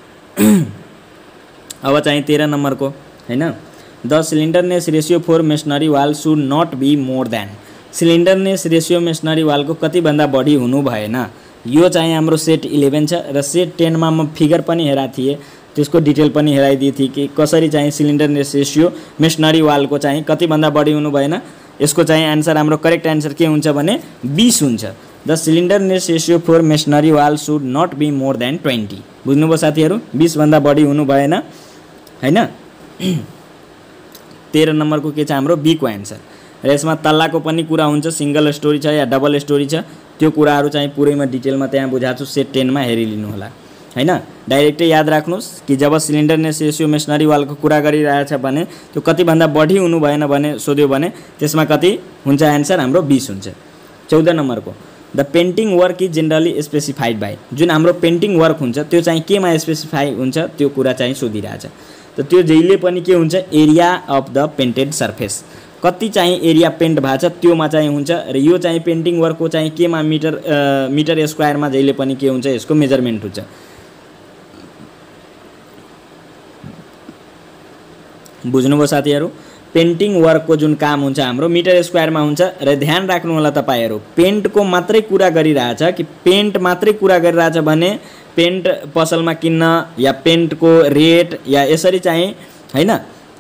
अब चाहिँ तेह्र नम्बरको हैन the slenderness ratio for masonry wall should not be more than. Slenderness ratio masonry वालको कतिभन्दा बढी हुनु भएन। यो चाहिँ हाम्रो सेट इलेभेन छ र सेट टेनमा म फिगर पनि हेराएको थिएँ, त्यसको डिटेल पनि हेराइदिए थिएँ कि कसरी चाहिँ सिलिन्डरनेस रेसियो मेसनरी वालको चाहिँ कतिभन्दा बढी हुनु भएन। यसको चाहिँ आन्सर हाम्रो करेक्ट आन्सर के हुन्छ भने बीस हुन्छ। The slenderness ratio for masonry wall should not be more than twenty. बुझ्नुभयो साथीहरू? बीस भन्दा बढी हुनु भएन हैन। तेह्र नम्बरको के छ हाम्रो बी को आन्सर। र यसमा तल्लाको पनि कुरा हुन्छ, सिंगल स्टोरी छ या डबल स्टोरी छ त्यो कुराहरू चाहिँ पुरैमा डिटेलमा त्यहाँ बुझाएको छु, सेट टेनमा हेरिलिनु होला हैन। डाइरेक्टै याद राख्नुस् कि जब सिलिन्डरनेस रेसियो मेसनरी वालको कुरा गरिरहेछ भने त्यो कतिभन्दा बढी हुनु भएन भने सोध्यो भने त्यसमा कति हुन्छ आन्सर हाम्रो बीस हुन्छ। चौध नम्बरको the painting work is generally specified by. जुन हाम्रो पेन्टिङ वर्क हुन्छ त्यो चाहिँ केमा स्पेसिफाई हुन्छ त्यो कुरा चाहिँ सोधिरहेछ। त त्यो जहिले पनि के हुन्छ area of the painted surface, कति चाहिँ एरिया पेन्ट भएको छ त्योमा चाहिँ हुन्छ। र यो चाहिँ पेन्टिङ वर्कको चाहिँ केमा मिटर मिटर स्क्वायरमा जहिले पनि के हुन्छ यसको मेजरमेन्ट हुन्छ। बुझ्नुभयो साथीहरू? पेन्टिङ वर्कको जुन काम हुन्छ हाम्रो मिटर स्क्वायरमा हुन्छ। र ध्यान राख्नु होला तपाईहरु पेन्टको मात्रै कुरा गरिरहेछ कि पेन्ट मात्रै कुरा गरिरहेछ भने पेन्ट पसलमा किन्न या पेन्टको रेट या यसरी चाहिँ हैन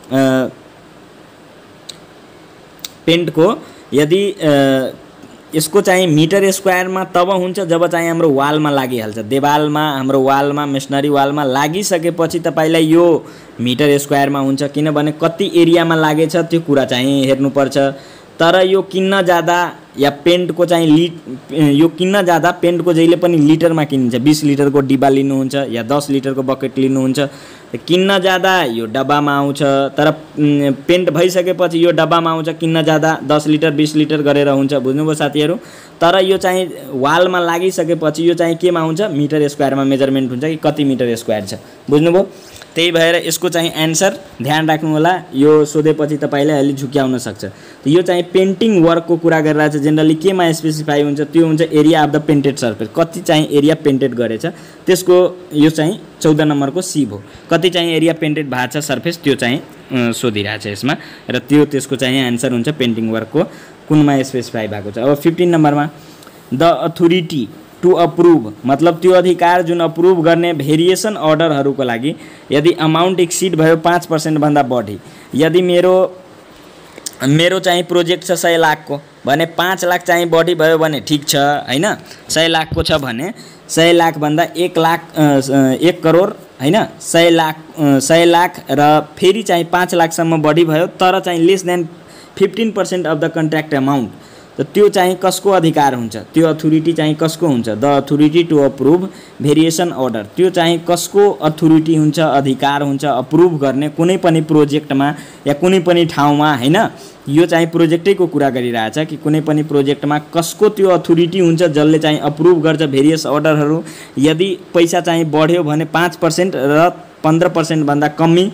पेन्टको यदि यसको चाहिँ मिटर स्क्वायरमा तब हुन्छ जब चाहिँ हाम्रो वालमा लागिहाल्छ, देवालमा हाम्रो वालमा मेसनरी वालमा लागिसकेपछि तपाईलाई यो मिटर स्क्वायरमा हुन्छ। किनभने कति एरियामा लागेछ त्यो कुरा चाहिँ हेर्नुपर्छ। तर यो किन्न जाँदा या पेन्टको चाहिँ लि यो किन्न जाँदा पेन्टको जहिले पनि लिटरमा किनिन्छ। बीस लिटरको डिब्बा लिनुहुन्छ या दस लिटरको बकेट लिनुहुन्छ। किन्न जाँदा यो डब्बामा आउँछ, तर पेन्ट भइसकेपछि यो डब्बामा आउँछ। किन्न जाँदा दस लिटर बीस लिटर गरेर हुन्छ। बुझ्नुभयो साथीहरू? तर यो चाहिँ वालमा लागिसकेपछि यो चाहिँ केमा हुन्छ मिटर स्क्वायरमा मेजरमेन्ट हुन्छ कि कति मिटर स्क्वायर छ। बुझ्नुभयो? त्यही भएर यसको चाहिँ आन्सर ध्यान राख्नु होला। यो सोधेपछि तपाईलाई अलि झुक्याउन सक्छ। यो चाहिँ पेन्टिङ वर्कको कुरा गरिरहेछ जेनरली केमा स्पेसिफाई हुन्छ त्यो हुन्छ area of the painted surface, कति चाहिँ एरिया पेन्टेड गरेछ त्यसको यो चाहिँ चौध नम्बरको सी भयो। कति चाहिँ एरिया पेन्टेड भएको छ सर्फेस त्यो चाहिँ सोधिरहेछ यसमा र त्यो त्यसको चाहिँ आन्सर हुन्छ पेन्टिङ वर्कको कुनमा स्पेसिफाई भएको छ। अब फिफ्टीन नम्बरमा द अथोरिटी टु अप्रुभ मतलब त्यो अधिकार जुन अप्रुभ गर्ने भेरिएसन अर्डरहरूको लागि यदि अमाउन्ट एक्सिड भयो पाँच पर्सेन्ट भन्दा बढी, यदि मेरो मेरो चाहिँ प्रोजेक्ट छ सय लाखको भने पाँच लाख चाहिँ बढी भयो भने ठिक छ हैन। सय लाखको छ भने सय लाख भन्दा एक लाख एक करोड हैन सय लाख सय लाख र फेरि चाहिँ पाँच लाखसम्म बढी भयो तर चाहिँ less than fifteen percent of the contract amount, त त्यो चाहिँ कसको अधिकार हुन्छ? त्यो अथोरिटी चाहिँ कसको हुन्छ? The authority to approve variation order. त्यो चाहिँ कसको अथोरिटी हुन्छ, अधिकार हुन्छ अप्रुभ गर्ने कुनै पनि प्रोजेक्टमा या कुनै पनि ठाउँमा हैन। यो चाहिँ प्रोजेक्टैको कुरा गरिरहेछ कि कुनै पनि प्रोजेक्टमा कसको त्यो अथोरिटी हुन्छ जसले चाहिँ अप्रुभ गर्छ भेरियस अर्डरहरू। यदि पैसा चाहिँ बढ्यो भने पाँच पर्सेन्ट र पन्ध्र पर्सेन्ट भन्दा कमी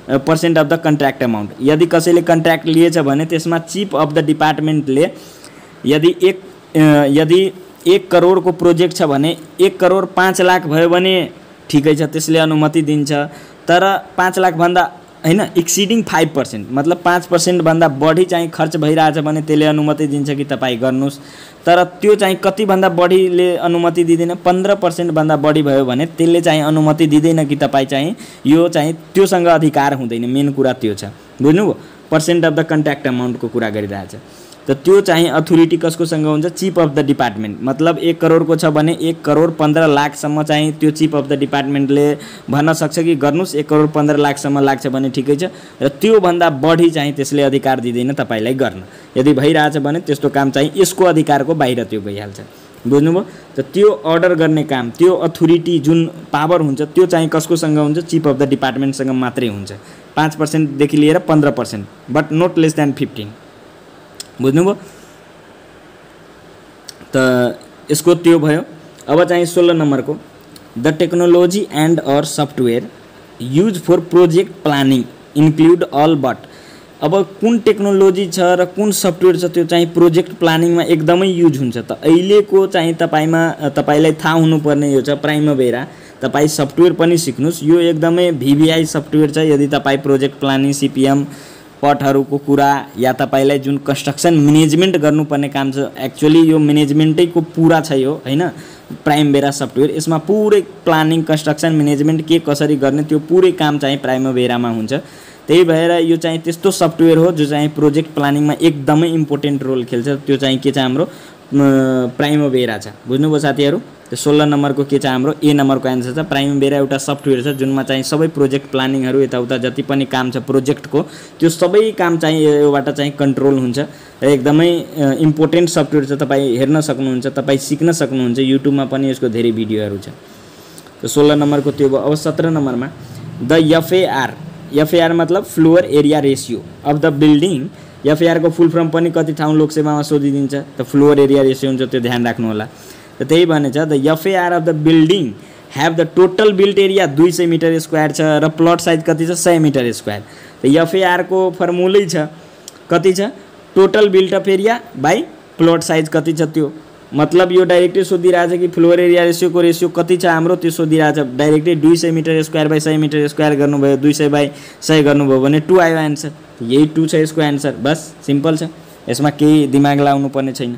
percent of the contract amount. यदि कसैले कन्ट्र्याक्ट लिएछ भने त्यसमा चिफ अफ द डिपार्टमेन्टले यदि एक यदि एक करोडको प्रोजेक्ट छ भने एक करोड पाँच लाख भयो भने ठिकै छ, त्यसले अनुमति दिन्छ। तर पाँच लाख भन्दा हैन एक्सिडिङ फाइभ पर्सेन्ट मतलब पाँच पर्सेन्ट भन्दा बढी चाहिँ खर्च भइरहेछ भने त्यसले अनुमति दिन्छ कि तपाईँ गर्नुहोस्। तर त्यो चाहिँ कति भन्दा बढीले अनुमति दिँदैन, पन्ध्र पर्सेन्ट भन्दा बढी भयो भने त्यसले चाहिँ अनुमति दिँदैन कि तपाईँ चाहिँ यो चाहिँ त्योसँग अधिकार हुँदैन। मेन कुरा त्यो छ, बुझ्नुभयो? पर्सेन्ट अफ द कन्ट्र्याक्ट अमाउन्टको कुरा गरिरहेछ। त त्यो चाहिँ अथोरिटी कसकोसँग हुन्छ? Chief of the department. मतलब एक करोडको छ भने एक करोड पन्ध्र लाखसम्म चाहिँ त्यो चिफ अफ द डिपार्टमेन्टले भन्न सक्छ कि गर्नुहोस्, एक करोड पन्ध्र लाखसम्म लाग्छ भने ठिकै छ। र त्योभन्दा बढी चाहिँ त्यसले अधिकार दिँदैन तपाईँलाई गर्न। यदि भइरहेछ भने त्यस्तो काम चाहिँ यसको अधिकारको बाहिर त्यो गइहाल्छ, बुझ्नुभयो? त त्यो अर्डर गर्ने काम, त्यो अथोरिटी जुन पावर हुन्छ त्यो चाहिँ कसकोसँग हुन्छ? चिफ अफ द डिपार्टमेन्टसँग मात्रै हुन्छ। पाँच पर्सेन्टदेखि लिएर पन्ध्र percent but not less than fifteen, बुझ्नुभयो? त यसको त्यो भयो। अब चाहिँ सोह्र नम्बरको the technology and or software use for project planning include all but. अब कुन टेक्नोलोजी छ र कुन सफ्टवेयर छ त्यो चाहिँ प्रोजेक्ट प्लानिङमा एकदमै युज हुन्छ। त अहिलेको चाहिँ तपाईँमा तपाईँलाई थाहा हुनुपर्ने यो छ प्राइमभेरा। तपाईँ सफ्टवेयर पनि सिक्नुहोस्, यो एकदमै भिभिआई सफ्टवेयर छ। यदि तपाईँ प्रोजेक्ट प्लानिङ, सिपिएम, पटहरूको कुरा या तपाईलाई जुन कन्स्ट्रक्सन म्यानेजमेन्ट गर्नुपर्ने काम छ, एक्चुअली यो म्यानेजमेन्टैको पुरा छ यो, हैन? प्राइमभेरा सफ्टवेयर यसमा पुरै प्लानिङ, कन्स्ट्रक्सन म्यानेजमेन्ट के कसरी गर्ने त्यो पुरै काम चाहिँ प्राइमभेरामा हुन्छ। त्यही भएर यो चाहिँ त्यस्तो सफ्टवेयर हो जो चाहिँ प्रोजेक्ट प्लानिङमा एकदमै इम्पोर्टेन्ट रोल खेल्छ। त्यो चाहिँ के छ? हाम्रो प्राइमभेरा छ, बुझ्नुभयो साथीहरू? त्यो सोह्र नम्बरको के छ? हाम्रो ए नम्बरको एन्सर छ प्राइमभेरा। एउटा सफ्टवेयर छ जुनमा चाहिँ सबै प्रोजेक्ट प्लानिङहरू यताउता जति पनि काम छ प्रोजेक्टको त्यो सबै काम चाहिँ योबाट चाहिँ कन्ट्रोल हुन्छ र एकदमै इम्पोर्टेन्ट सफ्टवेयर छ। तपाईँ हेर्न सक्नुहुन्छ, तपाईँ सिक्न सक्नुहुन्छ, युट्युबमा पनि यसको धेरै भिडियोहरू छ। त सोह्र नम्बरको त्यो भयो। अब सत्र नम्बरमा द एफएआर। एफएआर मतलब floor area ratio of the building. FAR को फुल फर्म पनि कति ठाउँ लोकसेवामा सोधिदिन्छ, त फ्लोर एरिया रेसियो हुन्छ, त्यो ध्यान राख्नु होला। त त्यही भनेछ the FAR of the building have the total built area दुई सय मिटर स्क्वायर छ र प्लट साइज कति छ? सय मिटर स्क्वायर। त एफएआर को फर्मुलै छ कति छ? Total built of area by plot size कति छ त्यो। मतलब यो डाइरेक्टली सोधिरहेछ कि फ्लोर एरिया रेसियोको रेसियो कति छ हाम्रो, त्यो सोधिरहेछ। डाइरेक्टली दुई सय मिटर स्क्वायर बाई सय मिटर स्क्वायर गर्नुभयो, दुई सय बाई सय गर्नुभयो भने टू आयो एन्सर। यही टू छ यसको एन्सर, बस सिम्पल छ, यसमा केही दिमाग लाउनु पर्ने छैन।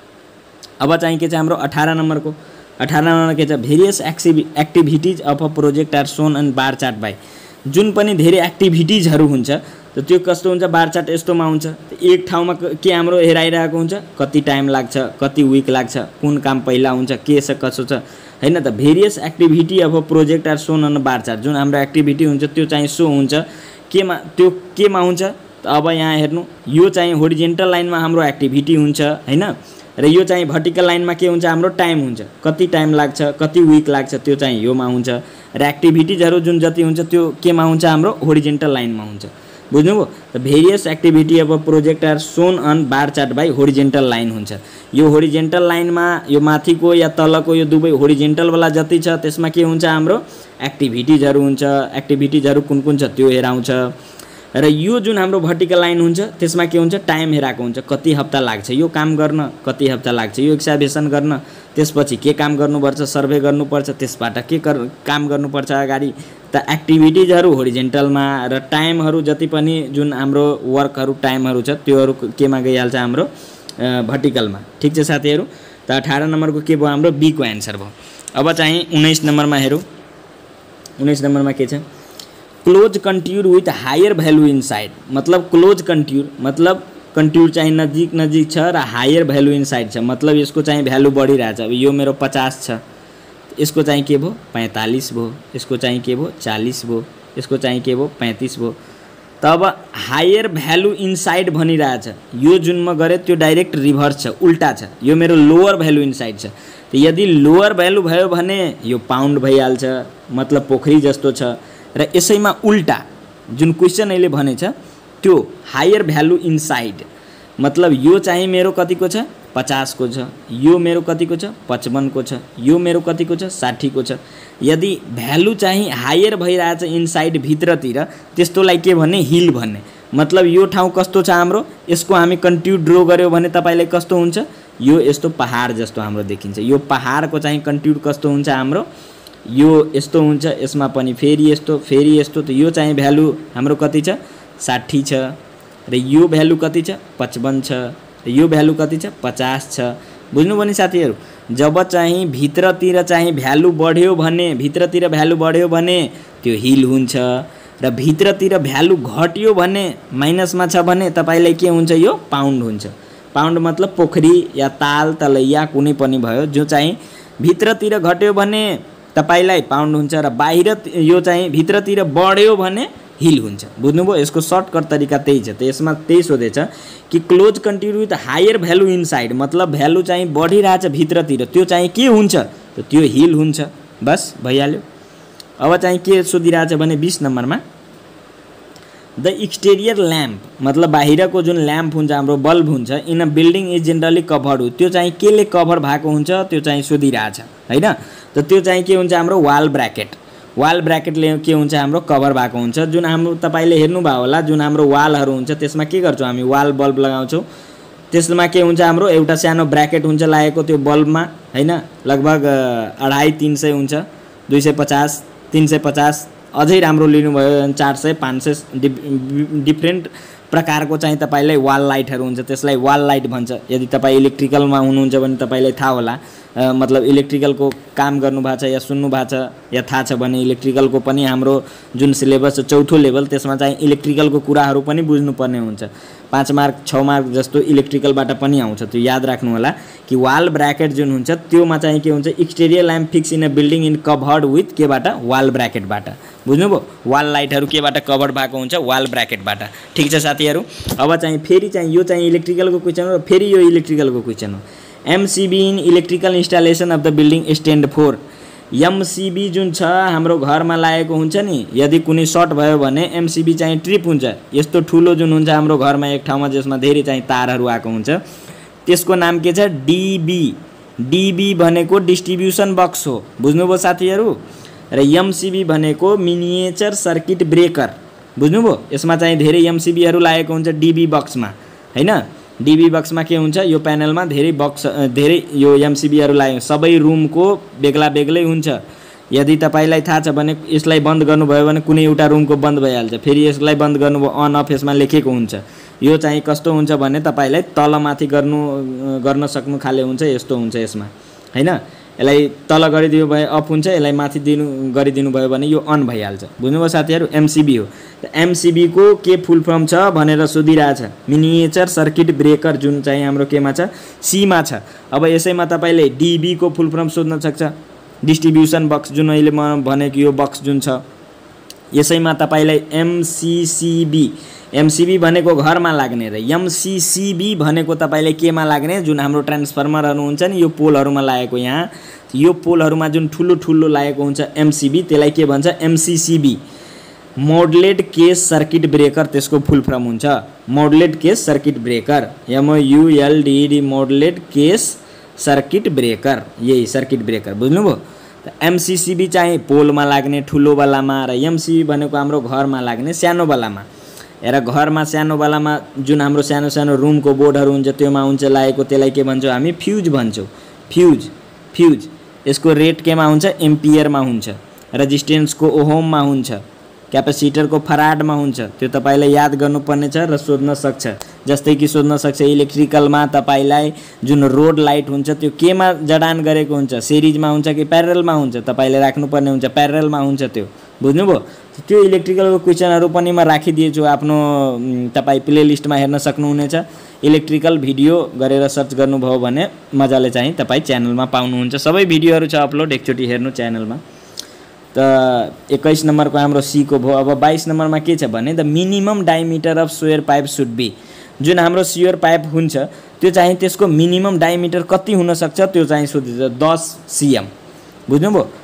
अब चाहिँ के छ हाम्रो अठारह नम्बरको? अठारह नम्बर के छ? Various activi activities of a project are shown and bar chart by. जुन पनि धेरै एक्टिभिटिजहरू हुन्छ त त्यो कस्तो हुन्छ? बार चार्ट यस्तोमा हुन्छ। एक ठाउँमा के हाम्रो हेराइरहेको हुन्छ? कति टाइम लाग्छ, कति विक लाग्छ, कुन काम पहिला हुन्छ, के छ कसो छ, हैन? त various activity of a project are shown on bar chart. जुन हाम्रो एक्टिभिटी हुन्छ त्यो चाहिँ सो हुन्छ केमा? त्यो केमा हुन्छ? त अब यहाँ हेर्नु, यो चाहिँ होरिजेन्टल लाइनमा हाम्रो एक्टिभिटी हुन्छ, हैन? र यो चाहिँ भर्टिकल लाइनमा के हुन्छ? हाम्रो टाइम हुन्छ, कति टाइम लाग्छ, कति विक लाग्छ, त्यो चाहिँ योमा हुन्छ। र एक्टिभिटिजहरू जुन जति हुन्छ त्यो केमा हुन्छ? हाम्रो होरिजेन्टल लाइनमा हुन्छ, बुझ्नुभयो? त various activity of a project are shown on bar chart by horizontal line हुन्छ। यो होरिजेन्टल लाइनमा यो माथिको या तलको यो दुवै होरिजेन्टलवाला जति छ त्यसमा के हुन्छ? हाम्रो एक्टिभिटिजहरू हुन्छ। एक्टिभिटिजहरू कुन कुन छ त्यो हेराउँछ। र यो जुन हाम्रो भर्टिकल लाइन हुन्छ त्यसमा के हुन्छ? टाइम हेराएको हुन्छ, कति हप्ता लाग्छ यो काम गर्न, कति हप्ता लाग्छ यो एक्साभेसन गर्न, त्यसपछि के काम गर्नुपर्छ? सर्भे गर्नुपर्छ, त्यसबाट के काम गर्नुपर्छ अगाडि। त एक्टिभिटिजहरू होरिजेन्टलमा र टाइमहरू जति पनि जुन हाम्रो वर्कहरू टाइमहरू छ त्योहरू केमा गइहाल्छ? हाम्रो भर्टिकलमा। ठिक छ साथीहरू? त अठारह नम्बरको के भयो? हाम्रो बी को एन्सर भयो। अब चाहिँ उन्नाइस नम्बरमा हेरौँ। उन्नाइस नम्बरमा के छ? Close contour with higher value inside. मतलब क्लोज कन्ट्युर मतलब कन्ट्युर चाहिँ नजिक नजिक छ र हायर भ्यालु इनसाइड छ। मतलब यसको चाहिँ भ्यालु बढिरहेछ। अब यो मेरो पचास छ, यसको चाहिँ के भयो? पैँतालिस भयो, यसको चाहिँ के भयो? चालीस भयो, यसको चाहिँ के भयो? पैँतिस भयो। त अब हायर भ्यालु इनसाइड भनिरहेछ, यो जुन म गरेँ त्यो डाइरेक्ट रिभर्स छ, उल्टा छ। यो मेरो लोअर भ्यालु इनसाइड छ। त यदि लोअर भ्यालु भयो भने यो पाउन्ड भइहाल्छ, मतलब पोखरी जस्तो छ। र यसैमा उल्टा जुन क्वेसन अहिले भनेछ त्यो हायर भ्यालु इनसाइड, मतलब यो चाहिँ मेरो कतिको छ? पचास को छ, यो मेरो कतिको छ पचपन्न को छ, यो मेरो कतिको छ साठी को छ। यदि भ्यालु चाहिँ हायर भइरहेछ इनसाइड भित्रतिर त्यस्तोलाई के भन्ने हिल भन्ने। मतलब यो ठाउँ कस्तो छ हाम्रो, यसको हामी कन्ट्युर ड्रो गर्यो भने तपाईलाई कस्तो हुन्छ, यो यस्तो पहाड जस्तो हाम्रो देखिन्छ। यो पहाडको चाहिँ कन्ट्युर कस्तो हुन्छ हाम्रो, यो यस्तो हुन्छ, यसमा पनि फेरि यस्तो फेरि यस्तो। त यो चाहिँ भ्यालु हाम्रो कति छ साठी छ र यो भ्यालु कति छ पचपन्न छ र यो भ्यालु कति छ पचास छ। बुझ्नुभयो नि साथीहरु, जब चाहिँ भित्रतिर चाहिँ भ्यालु बढ्यो भने भित्रतिर भ्यालु बढ्यो भने त्यो हिल हुन्छ र भित्रतिर भ्यालु घट्यो भने माइनसमा छ भने तपाईलाई के हुन्छ, यो पाउन्ड हुन्छ। पाउन्ड मतलब पोखरी या ताल तलैया कुनै पनि भयो, जो चाहिँ भित्रतिर घट्यो भने तपाईलाई पाउन्ड हुन्छ र बाहिर यो चाहिँ भित्रतिर बढ्यो भने हिल हुन्छ। बुझ्नुभयो, यसको सर्टकट तरिका त्यही छ। त यसमा त्यही सोधेछ कि close contour with higher value inside, मतलब भ्यालु चाहिँ बढिरहेछ भित्रतिर, त्यो चाहिँ के हुन्छ, त त्यो हिल हुन्छ। बस भइहाल्यो। अब चाहिँ के सोधिरहेछ भने बीस नम्बरमा द एक्सटेरियर ल्याम्प, मतलब बाहिरको जुन ल्याम्प हुन्छ हाम्रो बल्ब हुन्छ, in a building is generally covered, त्यो चाहिँ केले कभर भएको हुन्छ त्यो चाहिँ सोधिरहेछ हैन। त त्यो चाहिँ के हुन्छ हाम्रो वाल ब्र्याकेट। वाल ब्र्याकेटले के हुन्छ हाम्रो कभर भएको हुन्छ। जुन हाम्रो तपाईले हेर्नुभयो होला, जुन हाम्रो वालहरू हुन्छ त्यसमा के गर्छौँ हामी, वाल बल्ब लगाउँछौँ। त्यसमा के हुन्छ हाम्रो एउटा सानो ब्र्याकेट हुन्छ लागेको त्यो बल्बमा हैन, लगभग अढाई तीन सय हुन्छ, दुई सय पचास तीन सय पचास, अझै राम्रो लिनुभयो चार सय पाँच सय डिफ्रेन्ट प्रकारको चाहिँ तपाईलाई वाल लाइटहरू हुन्छ, त्यसलाई वाल लाइट भन्छ। यदि तपाईँ इलेक्ट्रिकलमा हुनुहुन्छ भने तपाईलाई थाहा होला, मतलब इलेक्ट्रिकलको काम गर्नु भएको छ या सुन्नु भएको छ या थाहा छ भने इलेक्ट्रिकलको पनि हाम्रो जुन सिलेबस छ चौथो लेभल, त्यसमा चाहिँ इलेक्ट्रिकलको कुराहरू पनि बुझ्नुपर्ने हुन्छ। पाँच मार्क छ मार्क जस्तो इलेक्ट्रिकलबाट पनि आउँछ, त्यो याद राख्नु होला कि वाल ब्र्याकेट जुन हुन्छ त्योमा चाहिँ के हुन्छ, exterior lamp fix in a building in covered with केबाट वाल ब्र्याकेटबाट। बुझ्नुभयो, वाल लाइटहरू केबाट कभर्ड भएको हुन्छ, वाल ब्र्याकेटबाट। ठिक छ साथीहरू। अब चाहिँ फेरि चाहिँ यो चाहिँ इलेक्ट्रिकलको क्वेसन हो, फेरि यो इलेक्ट्रिकलको क्वेसन हो। MCB in electrical installation of the building stand for. MCB जुन छ हाम्रो घरमा लागेको हुन्छ नि, यदि कुनै सर्ट भयो भने एमसीबी चाहिँ ट्रिप हुन्छ। यस्तो ठुलो जुन हुन्छ हाम्रो घरमा एक ठाउँमा जसमा धेरै चाहिँ तारहरू आएको हुन्छ, त्यसको नाम के छ डीबी। डीबी भनेको डिस्ट्रिब्युसन बक्स हो। बुझ्नुभयो साथीहरू। र एमसीबी भनेको मिनिएचर सर्किट ब्रेकर। बुझ्नुभयो, यसमा चाहिँ धेरै एमसीबीहरू लागेको हुन्छ डीबी बक्समा हैन। डीबी बक्समा के हुन्छ, यो प्यानलमा धेरै बक्स धेरै यो एमसीबीहरू लाग्यो, सबै रुमको बेग्ला बेग्लै हुन्छ। यदि तपाईलाई थाहा छ भने यसलाई बन्द गर्नुभयो भने कुनै एउटा रुमको बन्द भइहाल्छ, फेरि यसलाई बन्द गर्नुभयो अन अफ यसमा लेखेको हुन्छ। यो चाहिँ कस्तो हुन्छ भने तपाईलाई तलमाथि गर्नु गर्न सक्नु खाले हुन्छ, यस्तो हुन्छ यसमा हैन। यसलाई तल गरिदियो भए अफ हुन्छ, यसलाई माथि दिनु गरिदिनु भयो भने यो अन भइहाल्छ। बुझ्नुभयो साथीहरू, एमसीबी हो। त एमसीबी को के फुल फर्म छ भनेर सोधिरहेछ। मिनिएचर सर्किट ब्रेकर जुन चाहिँ हाम्रो केमा छ, सीमा छ। अब यसैमा तपाईले डीबी को फुल फर्म सोध्न सक्छ, डिस्ट्रिब्युसन बक्स जुन अहिले म भनेको यो बक्स जुन छ, यसैमा तपाईलाई एमसीसीबी, एमसीबी भनेको घरमा लाग्ने र एमसीसीबी भनेको तपाईले केमा लाग्ने, जुन हाम्रो ट्रान्सफर्मरहरू हुन्छ नि यो पोलहरूमा लागेको, यहाँ यो पोलहरूमा जुन ठुलो ठुलो लागेको हुन्छ एमसीबी, त्यसलाई के भन्छ MCCB. Moulded case circuit breaker त्यसको फुल फर्म हुन्छ, moulded case circuit breaker, M O U L D D moulded case circuit breaker, यही सर्किट ब्रेकर। बुझ्नुभयो। त एमसीसीबी चाहिँ पोलमा लाग्ने ठुलो वालामा र एमसीबी भनेको हाम्रो घरमा लाग्ने सानो वालामा। र घरमा सानो वालामा जुन हाम्रो सानो सानो रुमको बोर्डहरू हुन्छ त्योमा हुन्छ लागेको, त्यसलाई के भन्छौँ हामी फ्युज भन्छौँ। फ्युज फ्युज यसको रेट केमा हुन्छ, एम्पियरमा हुन्छ। रेजिस्टेन्सको ओहममा हुन्छ, क्यापेसिटरको फराडमा हुन्छ। त्यो तपाईलाई याद गर्नुपर्ने छ र सोध्न सक्छ। जस्तै कि सोध्न सक्छ इलेक्ट्रिकलमा तपाईलाई जुन रोड लाइट हुन्छ त्यो केमा जडान गरेको हुन्छ, सिरिजमा हुन्छ कि प्यारललमा हुन्छ, तपाईले राख्नुपर्ने हुन्छ प्यारललमा हुन्छ त्यो। बुझ्नुभयो। त्यो इलेक्ट्रिकलको क्वेसनहरू पनि म राखिदिएछु आफ्नो तपाई प्लेलिस्टमा हेर्न सक्नुहुनेछ। इलेक्ट्रिकल भिडियो गरेर सर्च गर्नुभयो भने मजाले चाहिँ तपाई च्यानलमा पाउनुहुन्छ। सबै भिडियोहरू छ अपलोड, एकचोटि हेर्नु च्यानलमा। त इक्कीस नम्बरको हाम्रो सी को भयो। अब बाईस नम्बरमा के छ भने the minimum diameter of sewer pipe should be. जुन हाम्रो सोयर पाइप हुन्छ त्यो चाहिँ त्यसको मिनिमम डायमिटर कति हुन सक्छ त्यो चाहिँ सोधिन्छ, दस सीएम। बुझ्नुभयो।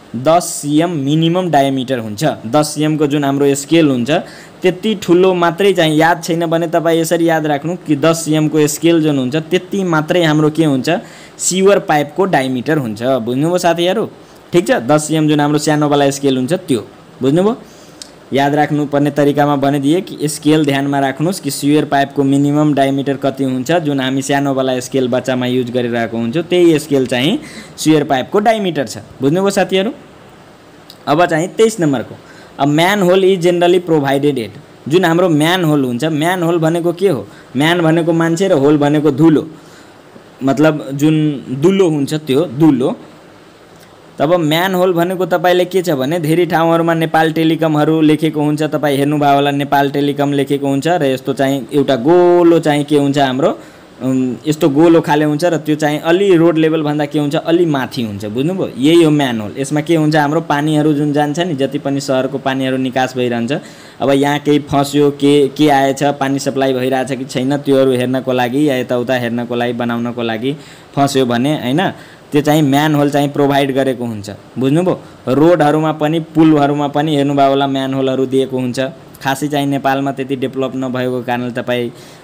दस सीएम मिनिमम डायमिटर हुन्छ। दस सीएम को जुन हाम्रो स्केल हुन्छ त्यति ठुलो मात्रै चाहिँ याद छैन भने तपाईँ यसरी याद राख्नु कि दस सीएम को स्केल जुन हुन्छ त्यति मात्रै हाम्रो के हुन्छ सिवर पाइप को डायमिटर हुन्छ। बुझ्नुभयो साथीहरु? ठीक छ, दस सीएम जुन हाम्रो सानोवाला स्केल हुन्छ त्यो बुझ्नुभयो। याद राख्नुपर्ने तरिकामा भनिदिए कि स्केल ध्यानमा राख्नुस् कि सिवर पाइप को मिनिमम डायमिटर कति हुन्छ जुन हामी सानोवाला स्केल बच्चामा युज गरिरहेको हुन्छौं त्यही स्केल चाहिँ सिवर पाइप को डायमिटर छ। बुझ्नुभयो साथीहरु? अब चाहिँ तेइस नम्बर को a manhole is generally provided at. जुन हाम्रो म्यान होल हुन्छ, म्यान होल भनेको के हो? म्यान भनेको मान्छे र होल भनेको धुलो, मतलब जुन दुलो हुन्छ त्यो दुलो। तब म्यान होल भनेको तपाईले के छ भने धेरै ठाउँहरुमा नेपाल टेलिकमहरु लेखेको हुन्छ, तपाई हेर्नुभयो होला नेपाल टेलिकम लेखेको हुन्छ र यस्तो चाहिँ एउटा गोलो चाहिँ के हुन्छ हाम्रो यस्तो गोलो खाले हुन्छ र त्यो चाहिँ अलि रोड लेभल भन्दा के हुन्छ अलि माथि हुन्छ। बुझ्नुभयो? यही हो म्यान होल। यसमा के हुन्छ हाम्रो पानीहरु जुन जान्छ नि जति पनि शहरको पानीहरु निकास भइरहन्छ, अब यहाँ केही फस्यो के के आएछ पानी सप्लाई भइराछ कि छैन त्योहरु हेर्नको लागि या यताउता हेर्नको लागि बनाउनको लागि फस्यो भने हैन त्यो चाहिँ म्यान होल चाहिँ प्रोभाइड गरेको हुन्छ। बुझ्नुभयो? रोडहरुमा पनि पुलहरुमा पनि हेर्नुभयो होला म्यान होलहरु दिएको हुन्छ। खासै चाहिँ नेपालमा त्यति डेभलप नभएको कारणले तपाई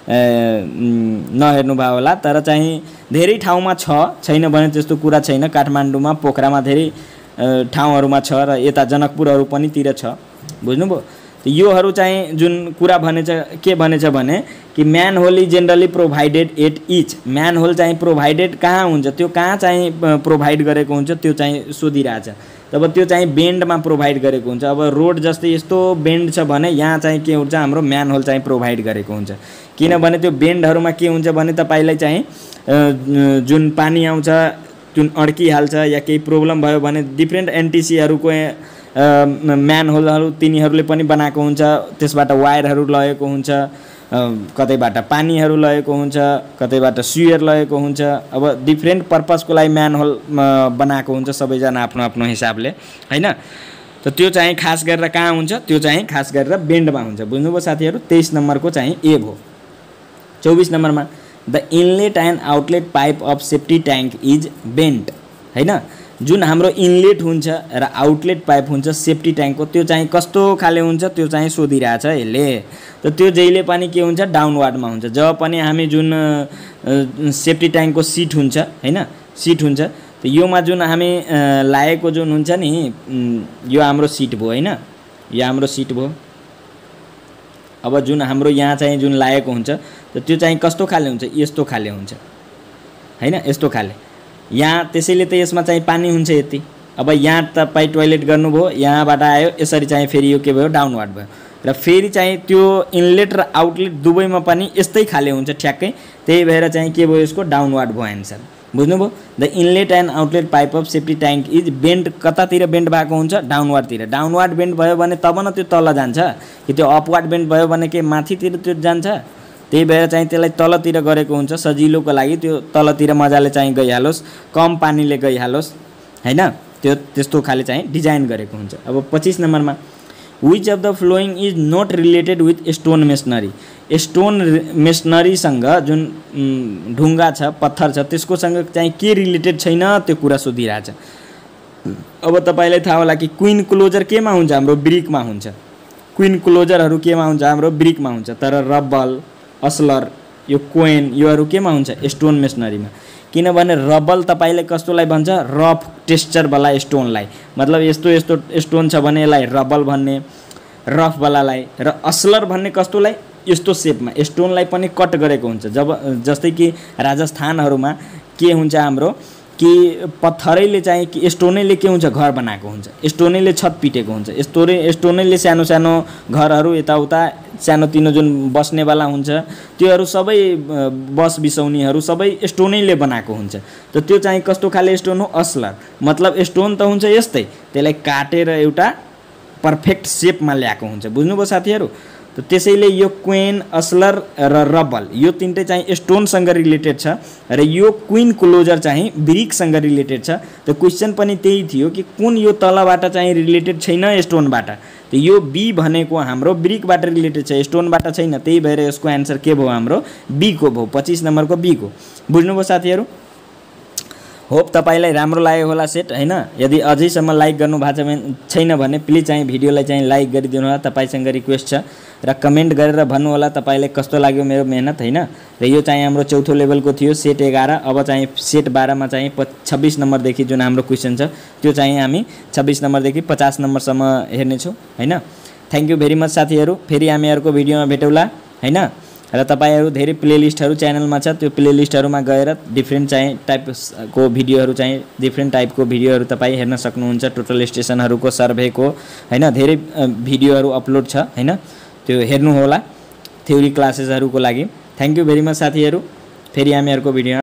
नहेर्नुभयो होला, तर चाहिँ धेरै ठाउँमा छ, छैन भने त्यस्तो कुरा छैन। काठमाडौँमा पोखरामा धेरै ठाउँहरुमा छ र यता जनकपुरहरु पनि तिर छ। बुझ्नुभयो? योहरु चाहिँ जुन कुरा भनेछ के भनेछ भने कि manhole is generally provided at each. Manhole चाहिँ प्रोभाइडेड कहाँ हुन्छ, त्यो कहाँ चाहिँ प्रोभाइड गरेको हुन्छ त्यो चाहिँ सोधिरहेछ। तब त्यो चाहिँ बेन्डमा प्रोभाइड गरेको हुन्छ। अब रोड जस्तै यस्तो बेन्ड छ भने यहाँ चाहिँ के हुन्छ हाम्रो म्यान होल चाहिँ प्रोभाइड गरेको हुन्छ। किनभने त्यो बेन्डहरुमा के हुन्छ भने तपाईलाई चाहिँ जुन पानी आउँछ जुन अड्किहाल्छ या केही प्रब्लम भयो भने डिफ्रेन्ट एनटीसीहरुको म्यान होलहरु तिनीहरुले पनि बनाएको हुन्छ। त्यसबाट वायरहरु लगेको हुन्छ, कतैबाट पानीहरु लगेको हुन्छ, कतैबाट सुयर लगेको हुन्छ। अब डिफ्रेन्ट पर्पसको लागि म्यान होल बनाएको हुन्छ सबैजना आफ्नो आफ्नो हिसाबले हैन। त त्यो चाहिँ खास गरेर कहाँ हुन्छ, त्यो चाहिँ खास गरेर बेन्डमा हुन्छ। बुझ्नुभयो साथीहरु? तेइस नम्बरको चाहिँ ए भो। चौबीस नम्बरमा the inlet and outlet pipe of safety tank is bent हैन। जुन हाम्रो इनलेट हुन्छ र आउटलेट पाइप हुन्छ सेफ्टी ट्याङ्कको त्यो चाहिँ कस्तो खाले हुन्छ त्यो चाहिँ सोधिरहेछ यसले। त त्यो जहिले पनि के हुन्छ डाउनवार्डमा हुन्छ। जब पनि हामी जुन सेफ्टी ट्याङ्कको सिट हुन्छ हैन, सिट हुन्छ त योमा जुन हामी लाएको जुन हुन्छ नि यो हाम्रो सिट भयो हैन, यो हाम्रो सिट भयो। अब जुन हाम्रो यहाँ चाहिँ जुन लाएको हुन्छ त त्यो चाहिँ कस्तो खाले हुन्छ, यस्तो खाले हुन्छ हैन, यस्तो खाले। यहाँ त्यसैले त यसमा चाहिँ पानी हुन्छ यति। अब यहाँ तपाई टोयलेट गर्नुभयो, यहाँबाट आयो, यसरी चाहिँ फेरि यो के भयो डाउनवार्ड भयो र फेरि चाहिँ त्यो इनलेट र आउटलेट दुवैमा पनि यस्तै खाले हुन्छ ठ्याक्कै। त्यही भएर चाहिँ के भयो यसको डाउनवार्ड भयो आन्सर। बुझ्नुभयो? The inlet and outlet pipe of safety tank is bend. कतातिर बेन्ड भएको हुन्छ? डाउनवार्डतिर। डाउनवार्ड बेन्ड भयो भने तब न त्यो तल जान्छ कि त्यो अपवार्ड बेन्ड भयो भने के माथितिर त्यो जान्छ। त्यही भएर चाहिँ त्यसलाई तलतिर गरेको हुन्छ सजिलोको लागि। त्यो तलतिर मजाले चाहिँ गइहालोस्, कम पानीले गइहालोस् हैन, त्यो त्यस्तो खाले चाहिँ डिजाइन गरेको हुन्छ। अब पच्चीस नम्बरमा which of the flowing is not related with stone masonry. Stone मेसनरीसँग जुन ढुङ्गा छ पत्थर छ त्यसकोसँग चाहिँ के रिलेटेड छैन त्यो कुरा सोधिरहेछ। अब तपाईलाई थाहा होला कि क्वीन क्लोजर केमा हुन्छ हाम्रो ब्रिकमा हुन्छ। क्वीन क्लोजरहरु केमा हुन्छ हाम्रो ब्रिकमा हुन्छ, तर रबल अस्लर यो कोइन योहरु केमा हुन्छ स्टोन मेसनरीमा। किनभने रबल तपाईले कस्तोलाई भन्छ रफ टेक्सचर वाला स्टोनलाई, मतलब यस्तो यस्तो स्टोन छ भने यसलाई रबल भन्ने रफ वालालाई, र अस्लर भन्ने कस्तोलाई यस्तो शेपमा स्टोनलाई पनि कट गरेको हुन्छ। जब जस्तै कि राजस्थानहरुमा के हुन्छ हाम्रो कि पत्थरैले चाहिँ कि स्टोनैले के हुन्छ घर बनाएको हुन्छ, स्टोनैले छत पिटेको हुन्छ, स्टोरे स्टोनैले सानो सानो घरहरु यताउता सानो तिनो जुन बस्नेवाला हुन्छ त्योहरु सबै बस बिसौनीहरु सबै स्टोनैले बनाएको हुन्छ। त त्यो चाहिँ कस्तो खाले स्टोन हो अस्लर। मतलब स्टोन त हुन्छ यस्तै, त्यसलाई काटेर एउटा परफेक्ट शेपमा ल्याएको हुन्छ। बुझ्नुभयो साथीहरु? त त्यसैले यो क्वीन अस्लर र रबल यो तीनटै चाहिँ स्टोनसँग रिलेटेड छ र यो क्वीन क्लोजर चाहिँ ब्रिकसँग रिलेटेड छ। त क्वेशन पनि त्यही थियो कि कुन यो तलबाट चाहिँ रिलेटेड छैन स्टोनबाट। त यो बी भनेको हाम्रो ब्रिकबाट रिलेटेड छ, स्टोनबाट छैन। त्यही भएर यसको आन्सर के भयो हाम्रो बी को भयो, पच्चीस नम्बरको बी को। बुझ्नुभयो साथीहरु? होप तपाईलाई राम्रो लाग्यो होला सेट हैन। यदि अझैसम्म लाइक गर्नु भएको छैन भने प्लिज चाहिँ भिडियोलाई चाहिँ लाइक गरिदिनु होला, तपाईसँग रिक्वेस्ट छ। र कमेन्ट गरेर भन्नु होला तपाईलाई कस्तो लाग्यो मेरो मेहनत हैन। र यो चाहिँ हाम्रो चौथो लेभलको थियो सेट एघार। अब चाहिँ सेट बाह्र मा चाहिँ छब्बीस नम्बरदेखि जुन हाम्रो क्वेशन छ त्यो चाहिँ हामी छब्बीस नम्बरदेखि पचास नम्बरसम्म हेर्ने छौं हैन। थ्यांक यू भेरी मच साथीहरु, फेरि हामी अर्को भिडियोमा भेटौला हैन। र तपाईहरु धेरै प्लेलिस्टहरु च्यानलमा छ, त्यो प्लेलिस्टहरुमा गएर डिफ्रेन्ट चाहिँ टाइपको भिडियोहरु चाहिँ डिफ्रेन्ट टाइपको भिडियोहरु तपाई हेर्न सक्नुहुन्छ। टोटल स्टेशनहरुको सर्भेको हैन धेरै भिडियोहरु अपलोड छ हैन, त्यो हेर्नु होला थ्योरी क्लासेसहरुको लागि। थ्यांक यू भेरी मच साथीहरु, फेरि हामी अर्को भिडियो